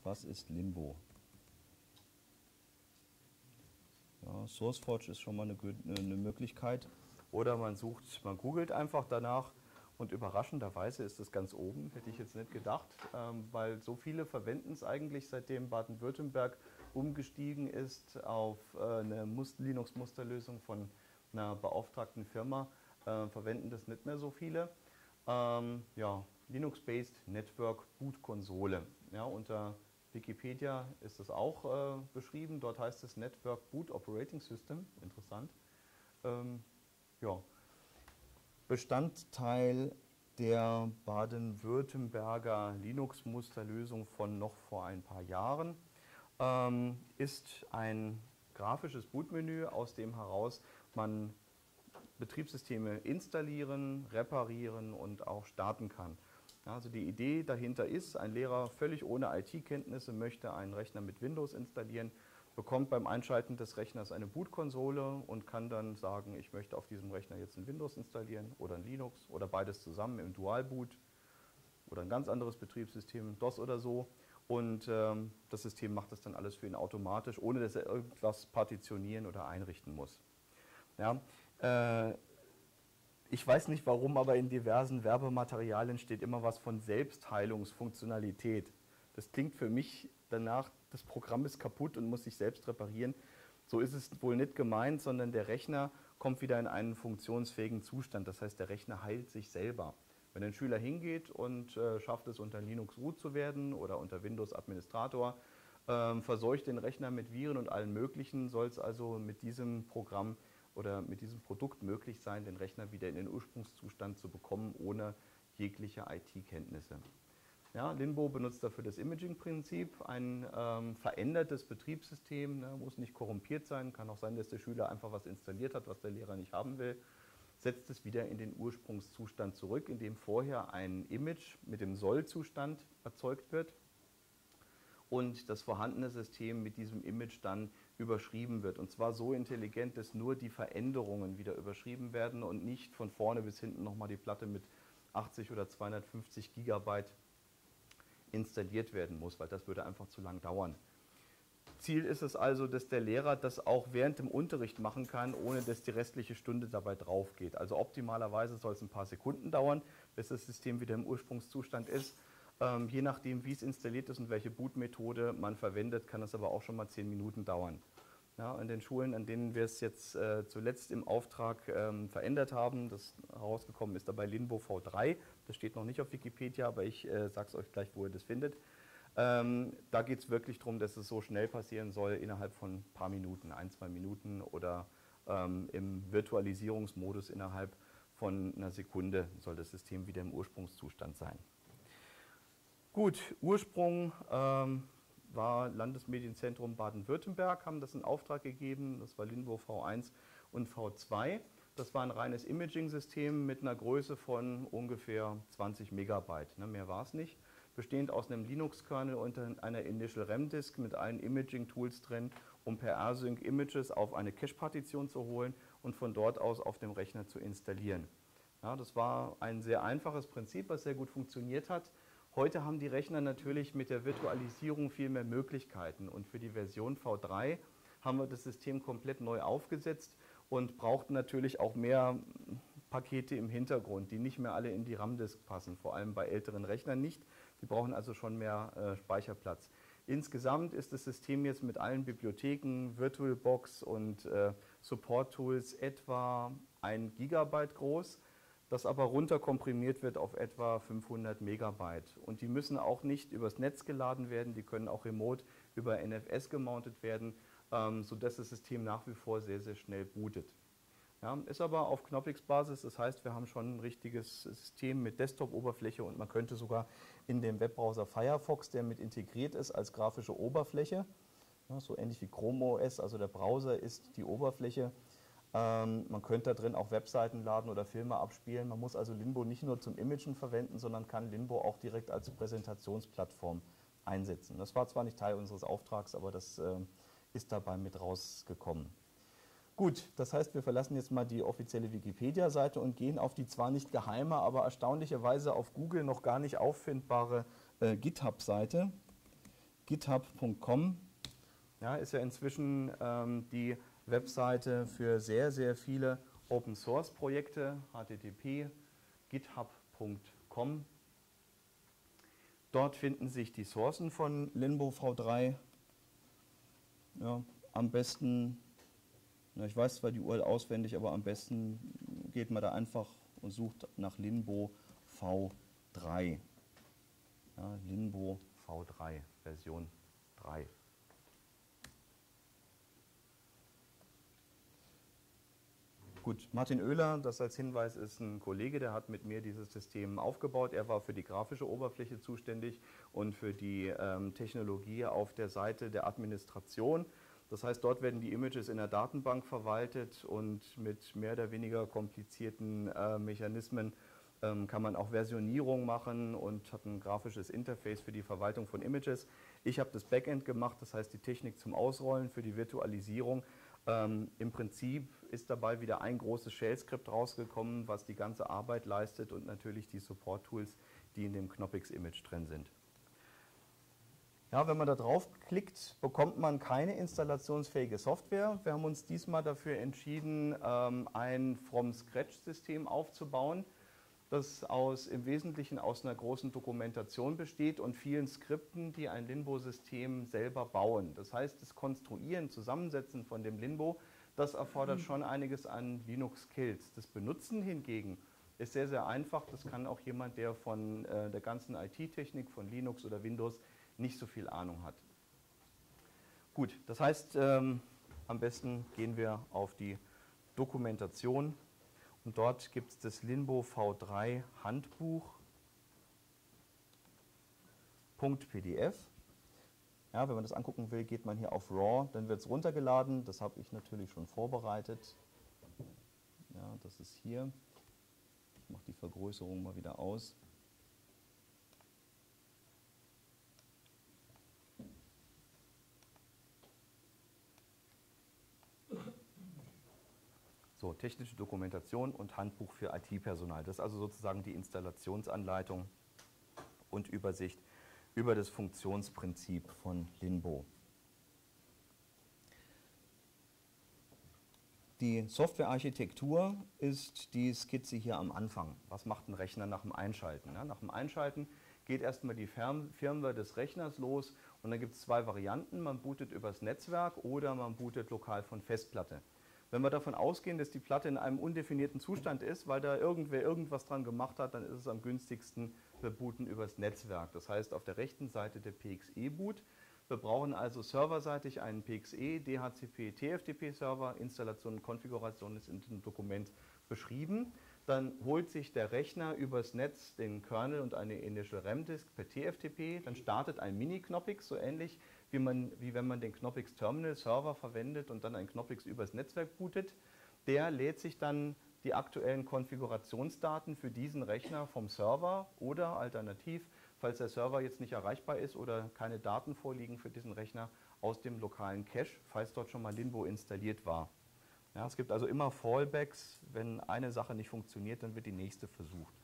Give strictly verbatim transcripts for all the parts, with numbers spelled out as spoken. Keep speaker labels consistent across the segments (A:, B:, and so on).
A: was ist Limbo? Ja, SourceForge ist schon mal eine, eine Möglichkeit. Oder man sucht, man googelt einfach danach und überraschenderweise ist es ganz oben, hätte ich jetzt nicht gedacht, ähm, weil so viele verwenden es eigentlich, seitdem Baden-Württemberg umgestiegen ist auf äh, eine Linux-Musterlösung von einer beauftragten Firma, äh, verwenden das nicht mehr so viele. Ähm, ja, Linux-based Network Boot Konsole. Ja, unter Wikipedia ist das auch äh, beschrieben. Dort heißt es Network Boot Operating System. Interessant. Ähm, ja. Bestandteil der Baden-Württemberger Linux-Musterlösung von noch vor ein paar Jahren ähm, ist ein grafisches Bootmenü, aus dem heraus man Betriebssysteme installieren, reparieren und auch starten kann. Also die Idee dahinter ist, ein Lehrer völlig ohne I T-Kenntnisse möchte einen Rechner mit Windows installieren, bekommt beim Einschalten des Rechners eine Bootkonsole und kann dann sagen, ich möchte auf diesem Rechner jetzt ein Windows installieren oder ein Linux oder beides zusammen im Dual-Boot oder ein ganz anderes Betriebssystem, DOS oder so. Und ähm, das System macht das dann alles für ihn automatisch, ohne dass er irgendwas partitionieren oder einrichten muss. Ja, äh, ich weiß nicht warum, aber in diversen Werbematerialien steht immer was von Selbstheilungsfunktionalität. Das klingt für mich danach, das Programm ist kaputt und muss sich selbst reparieren. So ist es wohl nicht gemeint, sondern der Rechner kommt wieder in einen funktionsfähigen Zustand. Das heißt, der Rechner heilt sich selber. Wenn ein Schüler hingeht und äh, schafft es, unter Linux root zu werden oder unter Windows Administrator, äh, verseucht den Rechner mit Viren und allen möglichen, soll es also mit diesem Programm oder mit diesem Produkt möglich sein, den Rechner wieder in den Ursprungszustand zu bekommen, ohne jegliche I T-Kenntnisse. Ja, Linbo benutzt dafür das Imaging-Prinzip, ein ähm, verändertes Betriebssystem, ne, muss nicht korrumpiert sein, kann auch sein, dass der Schüler einfach was installiert hat, was der Lehrer nicht haben will, setzt es wieder in den Ursprungszustand zurück, in dem vorher ein Image mit dem Soll-Zustand erzeugt wird und das vorhandene System mit diesem Image dann überschrieben wird. Und zwar so intelligent, dass nur die Veränderungen wieder überschrieben werden und nicht von vorne bis hinten nochmal die Platte mit achtzig oder zweihundertfünfzig Gigabyte installiert werden muss, weil das würde einfach zu lang dauern. Ziel ist es also, dass der Lehrer das auch während dem Unterricht machen kann, ohne dass die restliche Stunde dabei drauf geht. Also optimalerweise soll es ein paar Sekunden dauern, bis das System wieder im Ursprungszustand ist. Ähm, je nachdem, wie es installiert ist und welche Bootmethode man verwendet, kann es aber auch schon mal zehn Minuten dauern. Ja, in den Schulen, an denen wir es jetzt äh, zuletzt im Auftrag ähm, verändert haben, das herausgekommen ist dabei Linbo V drei, das steht noch nicht auf Wikipedia, aber ich äh, sage es euch gleich, wo ihr das findet. Ähm, da geht es wirklich darum, dass es so schnell passieren soll, innerhalb von ein paar Minuten, ein, zwei Minuten oder ähm, im Virtualisierungsmodus innerhalb von einer Sekunde soll das System wieder im Ursprungszustand sein. Gut, Ursprung ähm, war Landesmedienzentrum Baden-Württemberg, haben das in Auftrag gegeben, das war Linbo V eins und V zwei. Das war ein reines Imaging-System mit einer Größe von ungefähr zwanzig Megabyte, ne, mehr war es nicht. Bestehend aus einem Linux-Kernel und einer Initial RAM-Disk mit allen Imaging-Tools drin, um per R-Sync Images auf eine Cache-Partition zu holen und von dort aus auf dem Rechner zu installieren. Ja, das war ein sehr einfaches Prinzip, was sehr gut funktioniert hat. Heute haben die Rechner natürlich mit der Virtualisierung viel mehr Möglichkeiten und für die Version V drei haben wir das System komplett neu aufgesetzt und brauchten natürlich auch mehr Pakete im Hintergrund, die nicht mehr alle in die RAM-Disk passen, vor allem bei älteren Rechnern nicht. Die brauchen also schon mehr äh, Speicherplatz. Insgesamt ist das System jetzt mit allen Bibliotheken, VirtualBox und äh, Support-Tools etwa ein Gigabyte groß, das aber runterkomprimiert wird auf etwa fünfhundert Megabyte. Und die müssen auch nicht übers Netz geladen werden, die können auch remote über N F S gemountet werden, ähm, sodass das System nach wie vor sehr, sehr schnell bootet. Ja, ist aber auf Knoppix-Basis, das heißt, wir haben schon ein richtiges System mit Desktop-Oberfläche und man könnte sogar in dem Webbrowser Firefox, der mit integriert ist als grafische Oberfläche, ja, so ähnlich wie Chrome O S, also der Browser ist die Oberfläche. Ähm, man könnte da drin auch Webseiten laden oder Filme abspielen. Man muss also Linbo nicht nur zum Imagen verwenden, sondern kann Linbo auch direkt als Präsentationsplattform einsetzen. Das war zwar nicht Teil unseres Auftrags, aber das äh, ist dabei mit rausgekommen. Gut, das heißt, wir verlassen jetzt mal die offizielle Wikipedia-Seite und gehen auf die zwar nicht geheime, aber erstaunlicherweise auf Google noch gar nicht auffindbare äh, GitHub-Seite. github punkt com. Ja, ist ja inzwischen ähm, die Webseite für sehr, sehr viele Open-Source-Projekte, h t t p punkt github punkt com. Dort finden sich die Sourcen von Linbo V drei. Ja, am besten, na, ich weiß zwar die U R L auswendig, aber am besten geht man da einfach und sucht nach Linbo V drei. Ja, Linbo V drei, Version drei. Gut, Martin Oehler, das als Hinweis ist ein Kollege, der hat mit mir dieses System aufgebaut. Er war für die grafische Oberfläche zuständig und für die ähm, Technologie auf der Seite der Administration. Das heißt, dort werden die Images in der Datenbank verwaltet und mit mehr oder weniger komplizierten äh, Mechanismen ähm, kann man auch Versionierung machen und hat ein grafisches Interface für die Verwaltung von Images. Ich habe das Backend gemacht, das heißt die Technik zum Ausrollen für die Virtualisierung. Ähm, Im Prinzip ist dabei wieder ein großes Shell-Skript rausgekommen, was die ganze Arbeit leistet und natürlich die Support-Tools, die in dem Knoppix-Image drin sind. Ja, wenn man da drauf klickt, bekommt man keine installationsfähige Software. Wir haben uns diesmal dafür entschieden, ähm, ein From-Scratch-System aufzubauen, das aus, im Wesentlichen aus einer großen Dokumentation besteht und vielen Skripten, die ein Linbo-System selber bauen. Das heißt, das Konstruieren, Zusammensetzen von dem Linbo, das erfordert schon einiges an Linux-Skills. Das Benutzen hingegen ist sehr, sehr einfach. Das kann auch jemand, der von äh, der ganzen I T-Technik, von Linux oder Windows nicht so viel Ahnung hat. Gut, das heißt, ähm, am besten gehen wir auf die Dokumentation. Und dort gibt es das Linbo V drei Handbuch .pdf. Ja, wenn man das angucken will, geht man hier auf RAW, dann wird es runtergeladen. Das habe ich natürlich schon vorbereitet. Ja, das ist hier. Ich mache die Vergrößerung mal wieder aus. So, technische Dokumentation und Handbuch für I T-Personal. Das ist also sozusagen die Installationsanleitung und Übersicht über das Funktionsprinzip von Linbo. Die Softwarearchitektur ist die Skizze hier am Anfang. Was macht ein Rechner nach dem Einschalten? Ja, nach dem Einschalten geht erstmal die Firmware des Rechners los und dann gibt es zwei Varianten. Man bootet übers Netzwerk oder man bootet lokal von Festplatte. Wenn wir davon ausgehen, dass die Platte in einem undefinierten Zustand ist, weil da irgendwer irgendwas dran gemacht hat, dann ist es am günstigsten, wir booten übers Netzwerk. Das heißt, auf der rechten Seite der P X E-Boot. Wir brauchen also serverseitig einen P X E, D H C P, T F T P-Server. Installation und Konfiguration ist in dem Dokument beschrieben. Dann holt sich der Rechner übers Netz den Kernel und eine Initial RAM-Disk per T F T P. Dann startet ein Mini-Knoppix, so ähnlich wie, man, wie wenn man den Knoppix Terminal Server verwendet und dann ein Knoppix übers Netzwerk bootet. Der lädt sich dann die aktuellen Konfigurationsdaten für diesen Rechner vom Server oder alternativ, falls der Server jetzt nicht erreichbar ist oder keine Daten vorliegen für diesen Rechner, aus dem lokalen Cache, falls dort schon mal Linbo installiert war. Ja, es gibt also immer Fallbacks. Wenn eine Sache nicht funktioniert, dann wird die nächste versucht.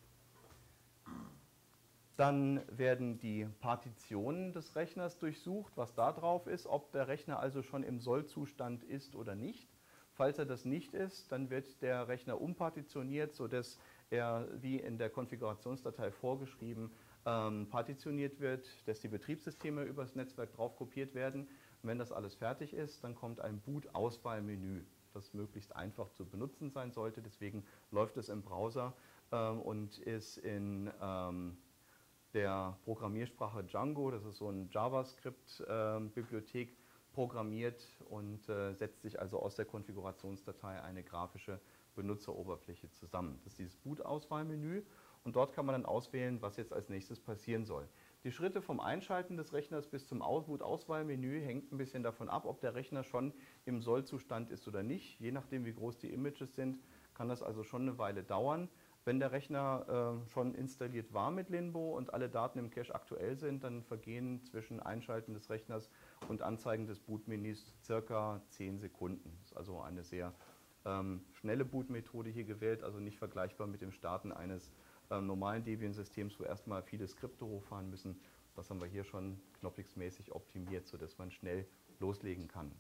A: Dann werden die Partitionen des Rechners durchsucht, was da drauf ist, ob der Rechner also schon im Sollzustand ist oder nicht. Falls er das nicht ist, dann wird der Rechner umpartitioniert, sodass er, wie in der Konfigurationsdatei vorgeschrieben, ähm, partitioniert wird, dass die Betriebssysteme übers Netzwerk drauf kopiert werden. Und wenn das alles fertig ist, dann kommt ein Boot-Auswahlmenü, das möglichst einfach zu benutzen sein sollte. Deswegen läuft es im Browser ähm, und ist in ähm, der Programmiersprache Django, das ist so eine JavaScript-Bibliothek, programmiert und äh, setzt sich also aus der Konfigurationsdatei eine grafische Benutzeroberfläche zusammen. Das ist dieses Boot-Auswahlmenü und dort kann man dann auswählen, was jetzt als nächstes passieren soll. Die Schritte vom Einschalten des Rechners bis zum Boot-Auswahlmenü hängt ein bisschen davon ab, ob der Rechner schon im Sollzustand ist oder nicht. Je nachdem, wie groß die Images sind, kann das also schon eine Weile dauern. Wenn der Rechner äh, schon installiert war mit Linbo und alle Daten im Cache aktuell sind, dann vergehen zwischen Einschalten des Rechners und Anzeigen des Bootmenüs circa zehn Sekunden. Das ist also eine sehr ähm, schnelle Bootmethode hier gewählt, also nicht vergleichbar mit dem Starten eines ähm, normalen Debian-Systems, wo erstmal viele Skripte hochfahren müssen. Das haben wir hier schon knoppixmäßig optimiert, sodass man schnell loslegen kann.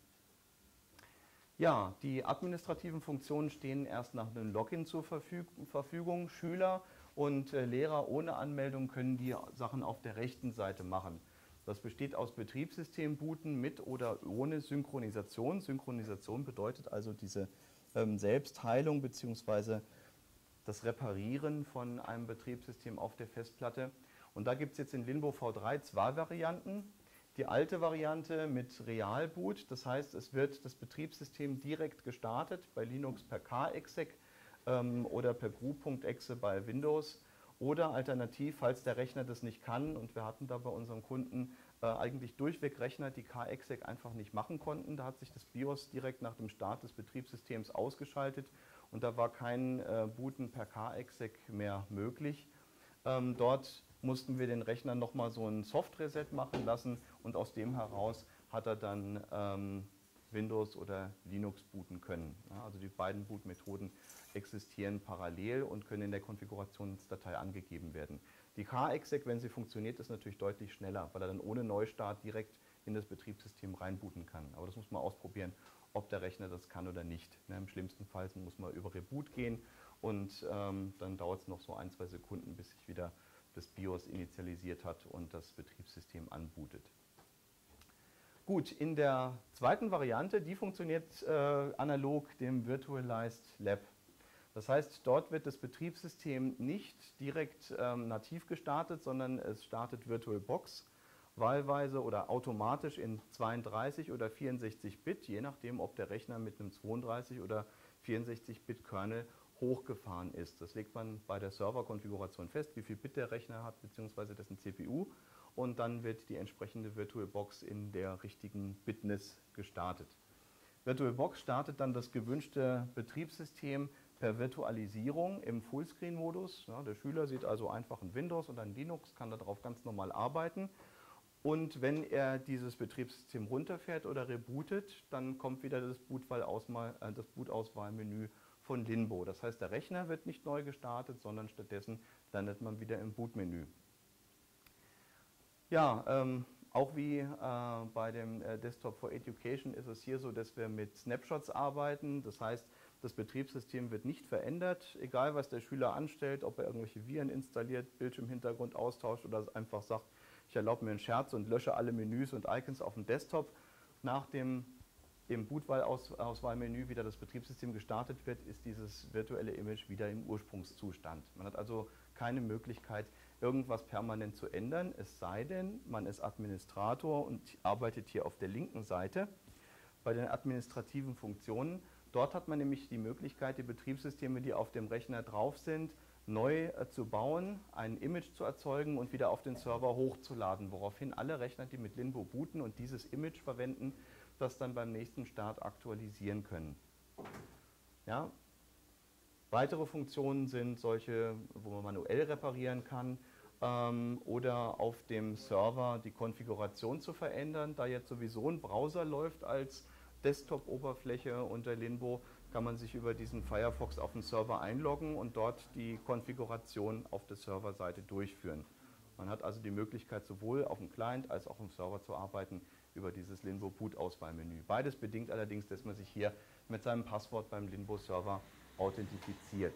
A: Ja, die administrativen Funktionen stehen erst nach einem Login zur Verfügung. Schüler und äh, Lehrer ohne Anmeldung können die Sachen auf der rechten Seite machen. Das besteht aus Betriebssystembooten mit oder ohne Synchronisation. Synchronisation bedeutet also diese ähm, Selbstheilung bzw. das Reparieren von einem Betriebssystem auf der Festplatte. Und da gibt es jetzt in Linbo V drei zwei Varianten. Die alte Variante mit Realboot, das heißt, es wird das Betriebssystem direkt gestartet, bei Linux per K-Exec ähm, oder per gru.exe bei Windows. Oder alternativ, falls der Rechner das nicht kann, und wir hatten da bei unserem Kunden äh, eigentlich durchweg Rechner, die K-Exec einfach nicht machen konnten, da hat sich das BIOS direkt nach dem Start des Betriebssystems ausgeschaltet und da war kein äh, Booten per K-Exec mehr möglich. Ähm, dort mussten wir den Rechner nochmal so ein Soft-Reset machen lassen und aus dem heraus hat er dann ähm, Windows oder Linux booten können. Ja, also die beiden Bootmethoden existieren parallel und können in der Konfigurationsdatei angegeben werden. Die K-Exec, wenn sie funktioniert, ist natürlich deutlich schneller, weil er dann ohne Neustart direkt in das Betriebssystem reinbooten kann. Aber das muss man ausprobieren, ob der Rechner das kann oder nicht. Ne, im schlimmsten Fall muss man über Reboot gehen und ähm, dann dauert es noch so ein, zwei Sekunden, bis sich wieder das BIOS initialisiert hat und das Betriebssystem anbootet. Gut, in der zweiten Variante, die funktioniert äh, analog dem Virtualized Lab. Das heißt, dort wird das Betriebssystem nicht direkt ähm, nativ gestartet, sondern es startet VirtualBox, wahlweise oder automatisch in zweiunddreißig oder vierundsechzig Bit, je nachdem, ob der Rechner mit einem zweiunddreißig oder vierundsechzig Bit Kernel hochgefahren ist. Das legt man bei der Serverkonfiguration fest, wie viel Bit der Rechner hat, beziehungsweise dessen C P U. Und dann wird die entsprechende VirtualBox in der richtigen Bitness gestartet. VirtualBox startet dann das gewünschte Betriebssystem per Virtualisierung im Fullscreen-Modus. Ja, der Schüler sieht also einfach ein Windows und ein Linux, kann darauf ganz normal arbeiten. Und wenn er dieses Betriebssystem runterfährt oder rebootet, dann kommt wieder das Bootwahl-Auswahl, äh, das Bootauswahlmenü von Linbo. Das heißt, der Rechner wird nicht neu gestartet, sondern stattdessen landet man wieder im Bootmenü. Ja, ähm, auch wie äh, bei dem äh, Desktop for Education ist es hier so, dass wir mit Snapshots arbeiten. Das heißt, das Betriebssystem wird nicht verändert, egal was der Schüler anstellt, ob er irgendwelche Viren installiert, Bildschirmhintergrund austauscht oder einfach sagt, ich erlaube mir einen Scherz und lösche alle Menüs und Icons auf dem Desktop. Nach dem im Bootwahl-Auswahlmenü wieder das Betriebssystem gestartet wird, ist dieses virtuelle Image wieder im Ursprungszustand. Man hat also keine Möglichkeit, irgendwas permanent zu ändern, es sei denn, man ist Administrator und arbeitet hier auf der linken Seite bei den administrativen Funktionen. Dort hat man nämlich die Möglichkeit, die Betriebssysteme, die auf dem Rechner drauf sind, neu äh, zu bauen, ein Image zu erzeugen und wieder auf den Server hochzuladen, woraufhin alle Rechner, die mit Linbo booten und dieses Image verwenden, das dann beim nächsten Start aktualisieren können. Ja. Weitere Funktionen sind solche, wo man manuell reparieren kann ähm, oder auf dem Server die Konfiguration zu verändern. Da jetzt sowieso ein Browser läuft als Desktop-Oberfläche unter Linbo, kann man sich über diesen Firefox auf den Server einloggen und dort die Konfiguration auf der Serverseite durchführen. Man hat also die Möglichkeit, sowohl auf dem Client als auch im Server zu arbeiten über dieses Linbo Boot-Auswahlmenü. Beides bedingt allerdings, dass man sich hier mit seinem Passwort beim Linbo-Server authentifiziert.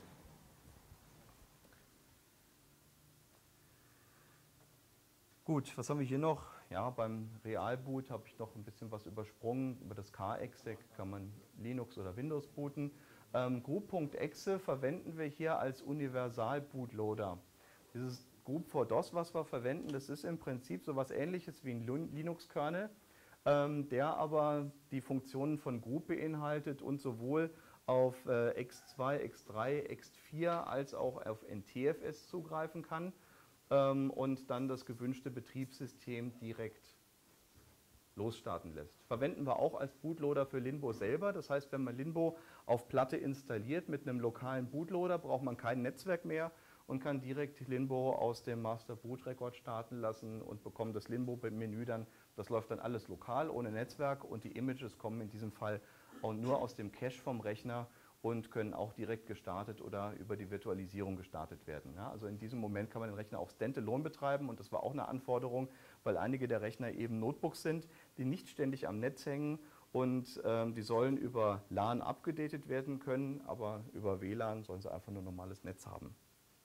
A: Gut, was haben wir hier noch? Ja, beim Realboot habe ich noch ein bisschen was übersprungen. Über das K-Exec kann man Linux oder Windows booten. Ähm, gru.exe verwenden wir hier als Universal-Bootloader. Dieses group for DOS, was wir verwenden, das ist im Prinzip so etwas Ähnliches wie ein Linux-Kernel, ähm, der aber die Funktionen von group beinhaltet und sowohl auf äh, X zwei, X drei, X vier als auch auf N T F S zugreifen kann ähm, und dann das gewünschte Betriebssystem direkt losstarten lässt. Verwenden wir auch als Bootloader für Linbo selber. Das heißt, wenn man Linbo auf Platte installiert mit einem lokalen Bootloader, braucht man kein Netzwerk mehr und kann direkt Linbo aus dem Master Boot Record starten lassen und bekommt das Linbo-Menü dann, das läuft dann alles lokal, ohne Netzwerk und die Images kommen in diesem Fall auch nur aus dem Cache vom Rechner und können auch direkt gestartet oder über die Virtualisierung gestartet werden. Ja, also in diesem Moment kann man den Rechner auch Standalone betreiben und das war auch eine Anforderung, weil einige der Rechner eben Notebooks sind, die nicht ständig am Netz hängen und ähm, die sollen über LAN abgedatet werden können, aber über W LAN sollen sie einfach nur normales Netz haben.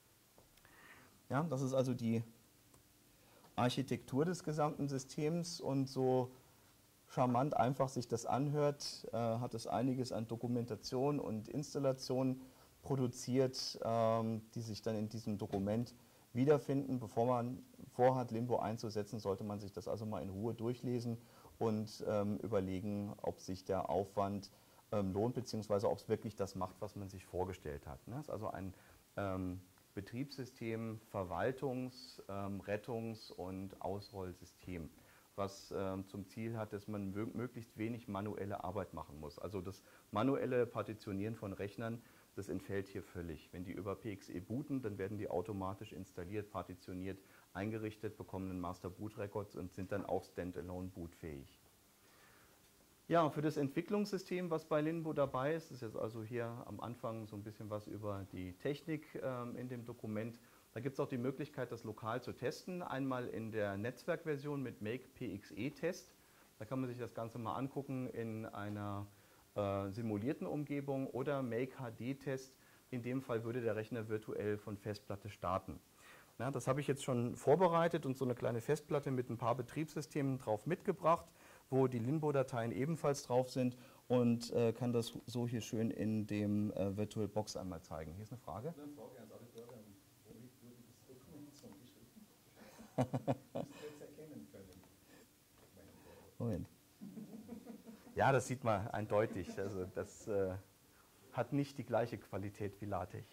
A: Ja, das ist also die Architektur des gesamten Systems und so charmant einfach sich das anhört, äh, hat es einiges an Dokumentation und Installation produziert, ähm, die sich dann in diesem Dokument wiederfinden. Bevor man vorhat, Limbo einzusetzen, sollte man sich das also mal in Ruhe durchlesen und ähm, überlegen, ob sich der Aufwand ähm, lohnt, beziehungsweise ob es wirklich das macht, was man sich vorgestellt hat. Ne? Das ist also ein ähm, Betriebssystem, Verwaltungs-, ähm, Rettungs- und Ausrollsystem, was ähm, zum Ziel hat, dass man möglichst wenig manuelle Arbeit machen muss. Also das manuelle Partitionieren von Rechnern, das entfällt hier völlig. Wenn die über P X E booten, dann werden die automatisch installiert, partitioniert, eingerichtet, bekommen einen Master Boot Records und sind dann auch Standalone bootfähig. Ja, für das Entwicklungssystem, was bei Linbo dabei ist, ist jetzt also hier am Anfang so ein bisschen was über die Technik ähm, in dem Dokument. Da gibt es auch die Möglichkeit, das lokal zu testen. Einmal in der Netzwerkversion mit Make P X E Test. Da kann man sich das Ganze mal angucken in einer äh, simulierten Umgebung oder Make H D Test. In dem Fall würde der Rechner virtuell von Festplatte starten. Ja, das habe ich jetzt schon vorbereitet und so eine kleine Festplatte mit ein paar Betriebssystemen drauf mitgebracht, wo die Linbo-Dateien ebenfalls drauf sind und äh, kann das so hier schön in dem äh, VirtualBox einmal zeigen. Hier ist eine Frage.
B: Eine Frage ans Auditorium. Womit wurde das Dokument so geschrieben? Müssen wir jetzt erkennen können.
A: Moment. Ja, das sieht man eindeutig. Also das äh, hat nicht die gleiche Qualität wie LaTeX.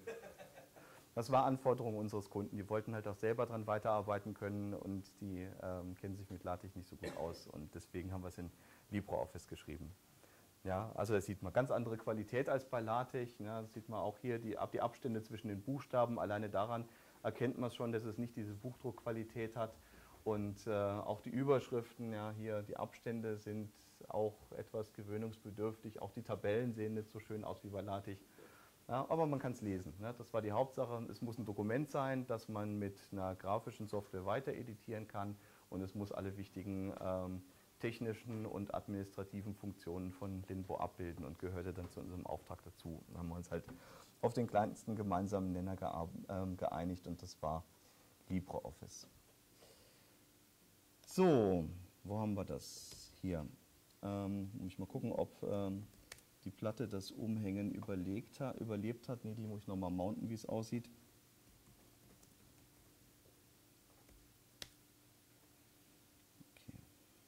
A: Das war Anforderung unseres Kunden. Die wollten halt auch selber daran weiterarbeiten können und die ähm, kennen sich mit LaTeX nicht so gut aus und deswegen haben wir es in LibreOffice geschrieben. Ja, also das sieht man ganz andere Qualität als bei LaTeX. Ja, das sieht man auch hier, die, die Abstände zwischen den Buchstaben. Alleine daran erkennt man schon, dass es nicht diese Buchdruckqualität hat. Und äh, auch die Überschriften, ja, hier die Abstände sind auch etwas gewöhnungsbedürftig. Auch die Tabellen sehen nicht so schön aus wie bei LaTeX. Ja, aber man kann es lesen. Ne? Das war die Hauptsache. Es muss ein Dokument sein, das man mit einer grafischen Software weiter editieren kann und es muss alle wichtigen ähm, technischen und administrativen Funktionen von Linbo abbilden und gehörte dann zu unserem Auftrag dazu. Dann haben wir uns halt auf den kleinsten gemeinsamen Nenner ähm, geeinigt und das war LibreOffice. So, wo haben wir das? Hier. Ähm, muss ich mal gucken, ob ähm, die Platte das Umhängen überlegt hat, überlebt hat. Ne, die muss ich nochmal mounten, wie es aussieht. Okay.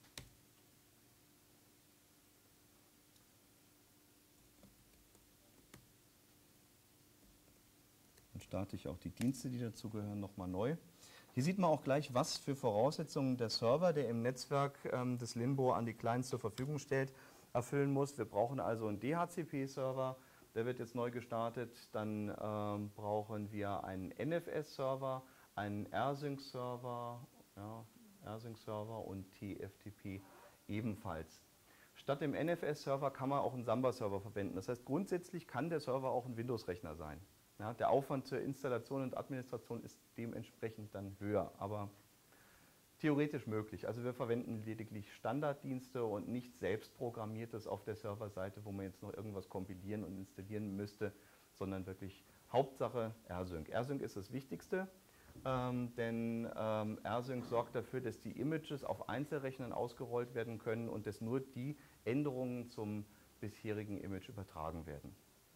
A: Dann starte ich auch die Dienste, die dazugehören, nochmal neu. Hier sieht man auch gleich, was für Voraussetzungen der Server, der im Netzwerk ähm, des Linbo an die Clients zur Verfügung stellt, erfüllen muss. Wir brauchen also einen D H C P-Server, der wird jetzt neu gestartet. Dann ähm, brauchen wir einen N F S-Server, einen R Sync-Server, ja, R Sync-Server und T F T P ebenfalls. Statt dem N F S-Server kann man auch einen Samba-Server verwenden. Das heißt, grundsätzlich kann der Server auch ein Windows-Rechner sein. Ja, der Aufwand zur Installation und Administration ist dementsprechend dann höher, aber theoretisch möglich. Also wir verwenden lediglich Standarddienste und nicht selbstprogrammiertes auf der Serverseite, wo man jetzt noch irgendwas kompilieren und installieren müsste, sondern wirklich Hauptsache R Sync. R Sync ist das Wichtigste, ähm, denn ähm, R Sync sorgt dafür, dass die Images auf Einzelrechnern ausgerollt werden können und dass nur die Änderungen zum bisherigen Image übertragen werden.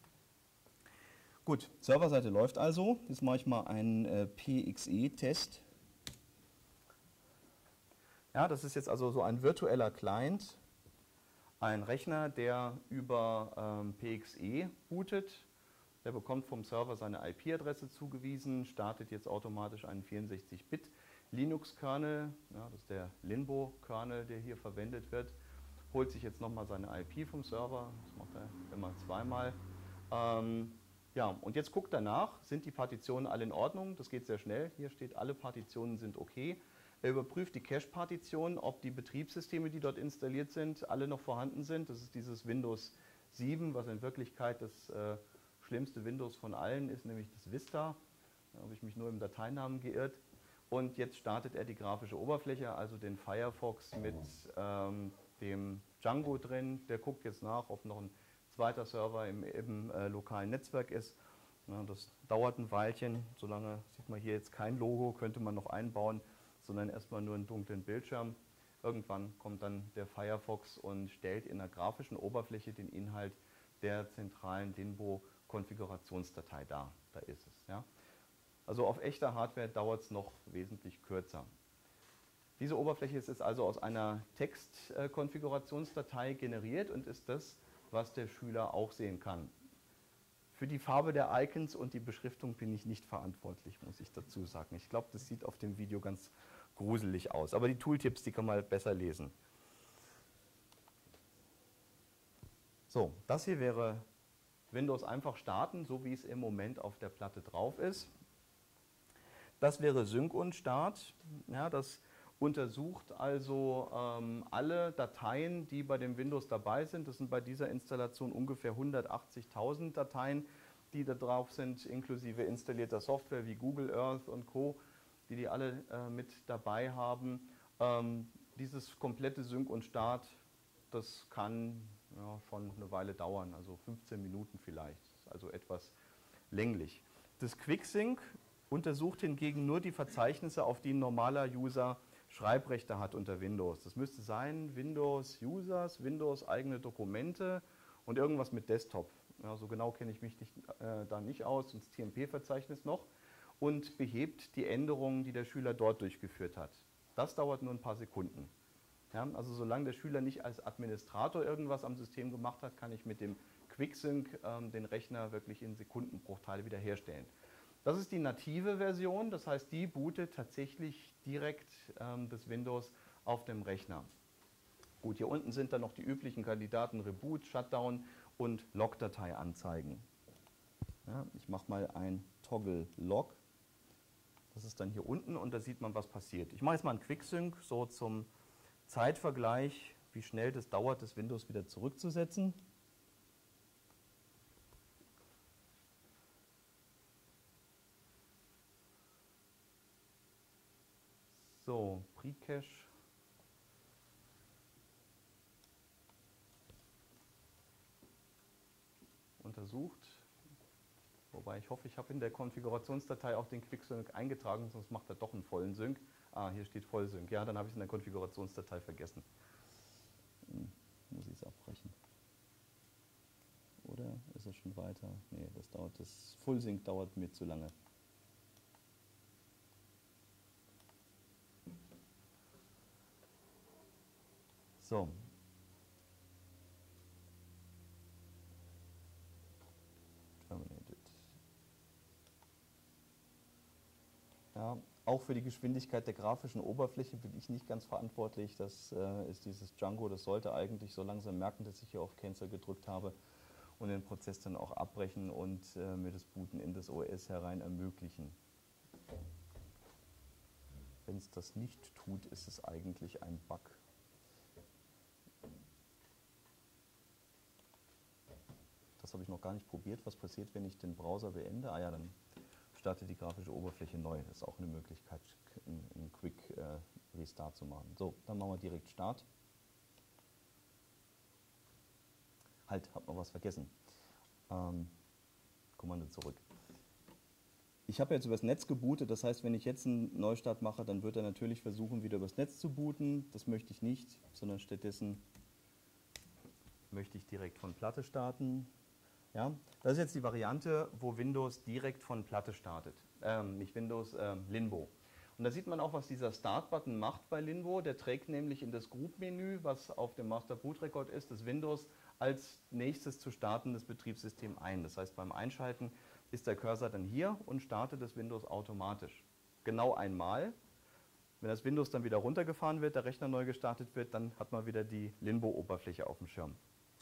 A: Gut, Serverseite läuft also. Jetzt mache ich mal einen äh, P X E-Test. Ja, das ist jetzt also so ein virtueller Client, ein Rechner, der über ähm, P X E bootet. Der bekommt vom Server seine I P-Adresse zugewiesen, startet jetzt automatisch einen vierundsechzig Bit Linux-Kernel, ja, das ist der Linbo-Kernel, der hier verwendet wird, holt sich jetzt nochmal seine I P vom Server, das macht er immer zweimal. Ähm, Ja, und jetzt guckt er nach, sind die Partitionen alle in Ordnung? Das geht sehr schnell. Hier steht, alle Partitionen sind okay. Er überprüft die Cache-Partitionen, ob die Betriebssysteme, die dort installiert sind, alle noch vorhanden sind. Das ist dieses Windows sieben, was in Wirklichkeit das äh, schlimmste Windows von allen ist, nämlich das Vista. Da habe ich mich nur im Dateinamen geirrt. Und jetzt startet er die grafische Oberfläche, also den Firefox mit ähm, dem Django drin. Der guckt jetzt nach, ob noch ein zweiter Server im, im äh, lokalen Netzwerk ist. Ja, das dauert ein Weilchen. Solange sieht man hier jetzt kein Logo, könnte man noch einbauen, sondern erstmal nur einen dunklen Bildschirm. Irgendwann kommt dann der Firefox und stellt in der grafischen Oberfläche den Inhalt der zentralen Linbo-Konfigurationsdatei dar. Da ist es. Ja. Also auf echter Hardware dauert es noch wesentlich kürzer. Diese Oberfläche ist also aus einer Textkonfigurationsdatei generiert und ist das, was der Schüler auch sehen kann. Für die Farbe der Icons und die Beschriftung bin ich nicht verantwortlich, muss ich dazu sagen. Ich glaube, das sieht auf dem Video ganz gruselig aus. Aber die Tooltips, die kann man besser lesen. So, das hier wäre Windows einfach starten, so wie es im Moment auf der Platte drauf ist. Das wäre Sync und Start. Ja, das untersucht also ähm, alle Dateien, die bei dem Windows dabei sind. Das sind bei dieser Installation ungefähr hundertachtzigtausend Dateien, die da drauf sind, inklusive installierter Software wie Google Earth und Co., die die alle äh, mit dabei haben. Ähm, dieses komplette Sync und Start, das kann ja, schon eine Weile dauern, also fünfzehn Minuten vielleicht, also etwas länglich. Das QuickSync untersucht hingegen nur die Verzeichnisse, auf die ein normaler User Schreibrechte hat unter Windows. Das müsste sein Windows Users, Windows eigene Dokumente und irgendwas mit Desktop. Ja, so genau kenne ich mich nicht, äh, da nicht aus, das T M P-Verzeichnis noch. Und behebt die Änderungen, die der Schüler dort durchgeführt hat. Das dauert nur ein paar Sekunden. Ja, also solange der Schüler nicht als Administrator irgendwas am System gemacht hat, kann ich mit dem QuickSync ähm, den Rechner wirklich in Sekundenbruchteile wiederherstellen. Das ist die native Version, das heißt, die bootet tatsächlich direkt ähm, das Windows auf dem Rechner. Gut, hier unten sind dann noch die üblichen Kandidaten Reboot, Shutdown und Logdatei anzeigen. Ja, ich mache mal ein Toggle Log. Das ist dann hier unten und da sieht man, was passiert. Ich mache jetzt mal einen QuickSync, so zum Zeitvergleich, wie schnell das dauert, das Windows wieder zurückzusetzen. So, Precache. Untersucht. Wobei ich hoffe, ich habe in der Konfigurationsdatei auch den QuickSync eingetragen, sonst macht er doch einen vollen Sync. Ah, hier steht Vollsync. Ja, dann habe ich es in der Konfigurationsdatei vergessen. Hm, muss ich es abbrechen. Oder ist es schon weiter? Nee, das dauert, das Fullsync dauert mir zu lange. So. Terminated. Ja, auch für die Geschwindigkeit der grafischen Oberfläche bin ich nicht ganz verantwortlich. Das äh, ist dieses Django, das sollte eigentlich so langsam merken, dass ich hier auf Cancel gedrückt habe und den Prozess dann auch abbrechen und äh, mir das Booten in das O S herein ermöglichen. Wenn es das nicht tut, ist es eigentlich ein Bug. Das habe ich noch gar nicht probiert. Was passiert, wenn ich den Browser beende? Ah ja, dann startet die grafische Oberfläche neu. Das ist auch eine Möglichkeit, einen Quick äh, Restart zu machen. So, dann machen wir direkt Start. Halt, hab noch was vergessen. Ähm, Kommando zurück. Ich habe jetzt übers Netz gebootet, das heißt, wenn ich jetzt einen Neustart mache, dann wird er natürlich versuchen, wieder übers Netz zu booten. Das möchte ich nicht, sondern stattdessen möchte ich direkt von Platte starten. Ja, das ist jetzt die Variante, wo Windows direkt von Platte startet. Ähm, nicht Windows, ähm, Linbo. Und da sieht man auch, was dieser Start-Button macht bei Linbo. Der trägt nämlich in das Group-Menü, was auf dem Master-Boot-Record ist, das Windows als nächstes zu startendes Betriebssystem ein. Das heißt, beim Einschalten ist der Cursor dann hier und startet das Windows automatisch. Genau einmal. Wenn das Windows dann wieder runtergefahren wird, der Rechner neu gestartet wird, dann hat man wieder die Linbo-Oberfläche auf dem Schirm.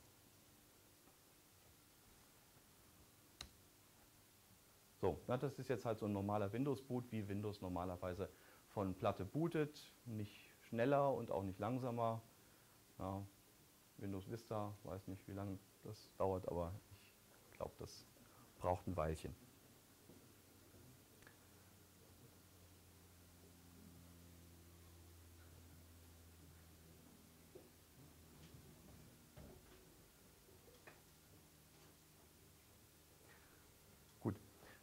A: So, ja, das ist jetzt halt so ein normaler Windows-Boot, wie Windows normalerweise von Platte bootet. Nicht schneller und auch nicht langsamer. Ja, Windows Vista, weiß nicht, wie lange das dauert, aber ich glaube, das braucht ein Weilchen.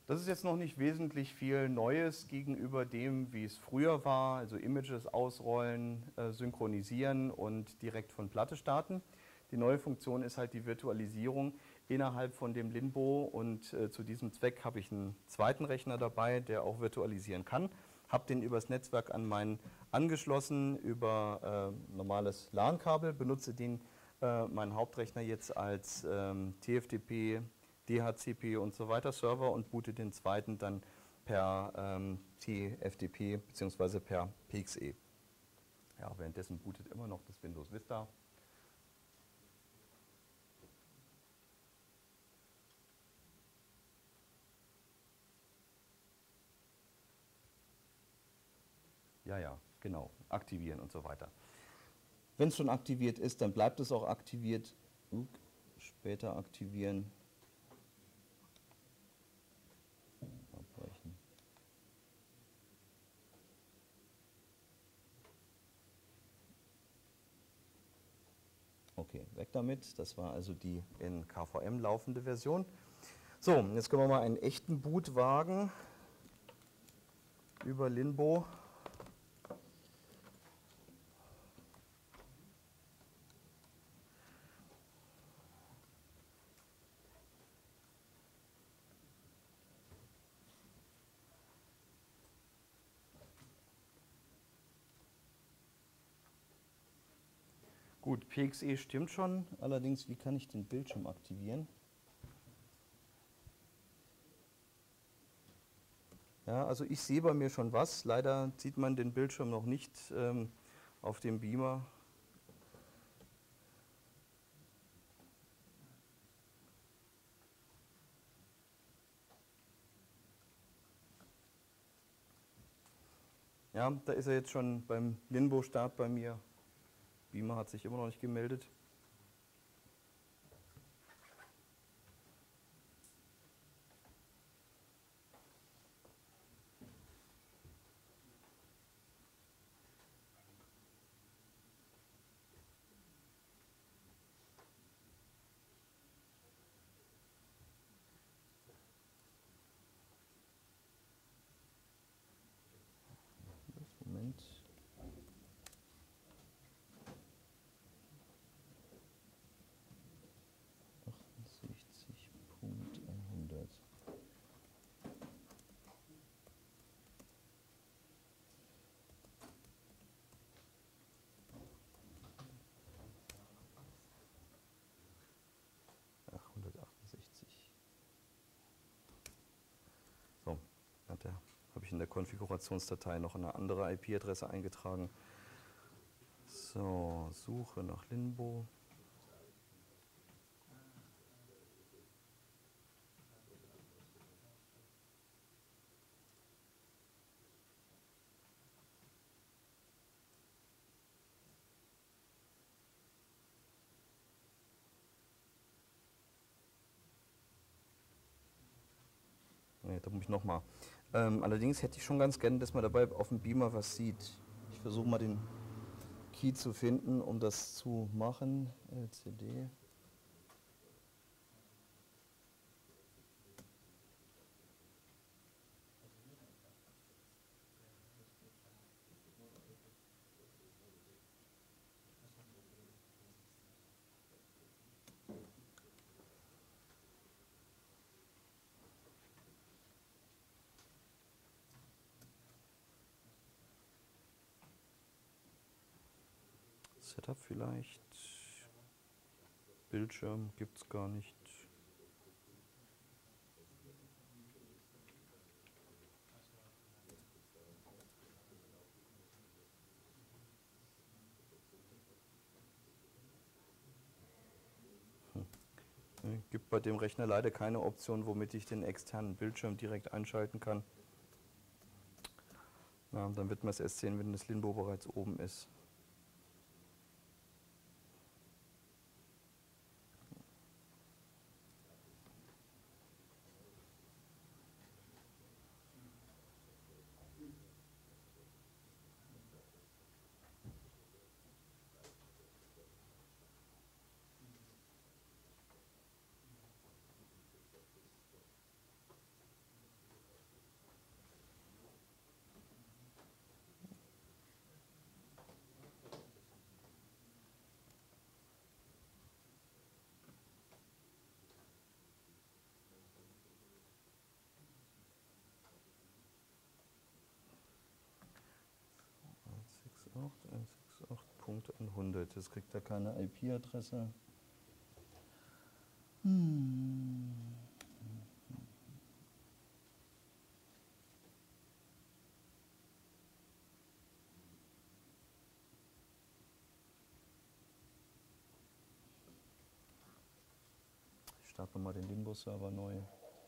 A: Das ist jetzt noch nicht wesentlich viel Neues gegenüber dem, wie es früher war, also Images ausrollen, äh, synchronisieren und direkt von Platte starten. Die neue Funktion ist halt die Virtualisierung innerhalb von dem Linbo und äh, zu diesem Zweck habe ich einen zweiten Rechner dabei, der auch virtualisieren kann. Habe den übers Netzwerk an meinen angeschlossen über äh, normales LAN-Kabel, benutze den, äh, meinen Hauptrechner jetzt als ähm, T F T P, D H C P und so weiter Server und boote den zweiten dann per ähm, T F T P bzw. per P X E. Ja, währenddessen bootet immer noch das Windows Vista. Ja, ja, genau, aktivieren und so weiter. Wenn es schon aktiviert ist, dann bleibt es auch aktiviert. Uh, später aktivieren. Abbrechen. Okay, weg damit. Das war also die in K V M laufende Version. So, jetzt können wir mal einen echten Boot wagen über Linbo. Gut, P X E stimmt schon, allerdings wie kann ich den Bildschirm aktivieren? Ja, also ich sehe bei mir schon was, leider sieht man den Bildschirm noch nicht ähm, auf dem Beamer. Ja, da ist er jetzt schon beim Linbo-Start bei mir. Beamer hat sich immer noch nicht gemeldet. Moment. achtundsechzig Punkt hundert. achthundertachtundsechzig. So, habe ich in der Konfigurationsdatei noch eine andere I P-Adresse eingetragen. So, Suche nach Linbo. Nee, da muss ich nochmal. Ähm, allerdings hätte ich schon ganz gerne, dass man dabei auf dem Beamer was sieht. Ich versuche mal den Key zu finden, um das zu machen. L C D. Setup vielleicht. Bildschirm gibt es gar nicht. Hm. Gibt bei dem Rechner leider keine Option, womit ich den externen Bildschirm direkt einschalten kann. Na, dann wird man es erst sehen, wenn das Linbo bereits oben ist. fängt an hundert. Das kriegt er keine I P-Adresse. Hm. Ich starte nochmal den Limbo-Server neu.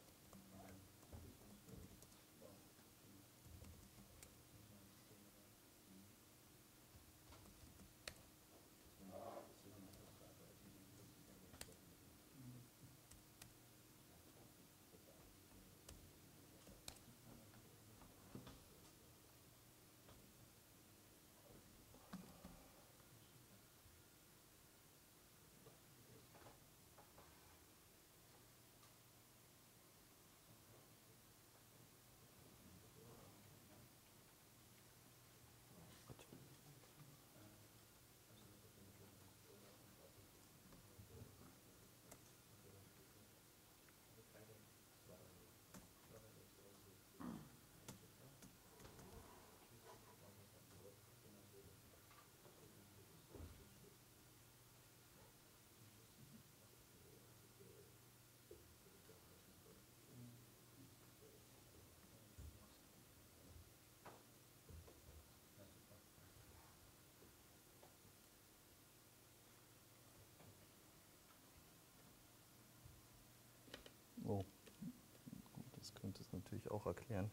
A: Oh, gut, das könnte es natürlich auch erklären.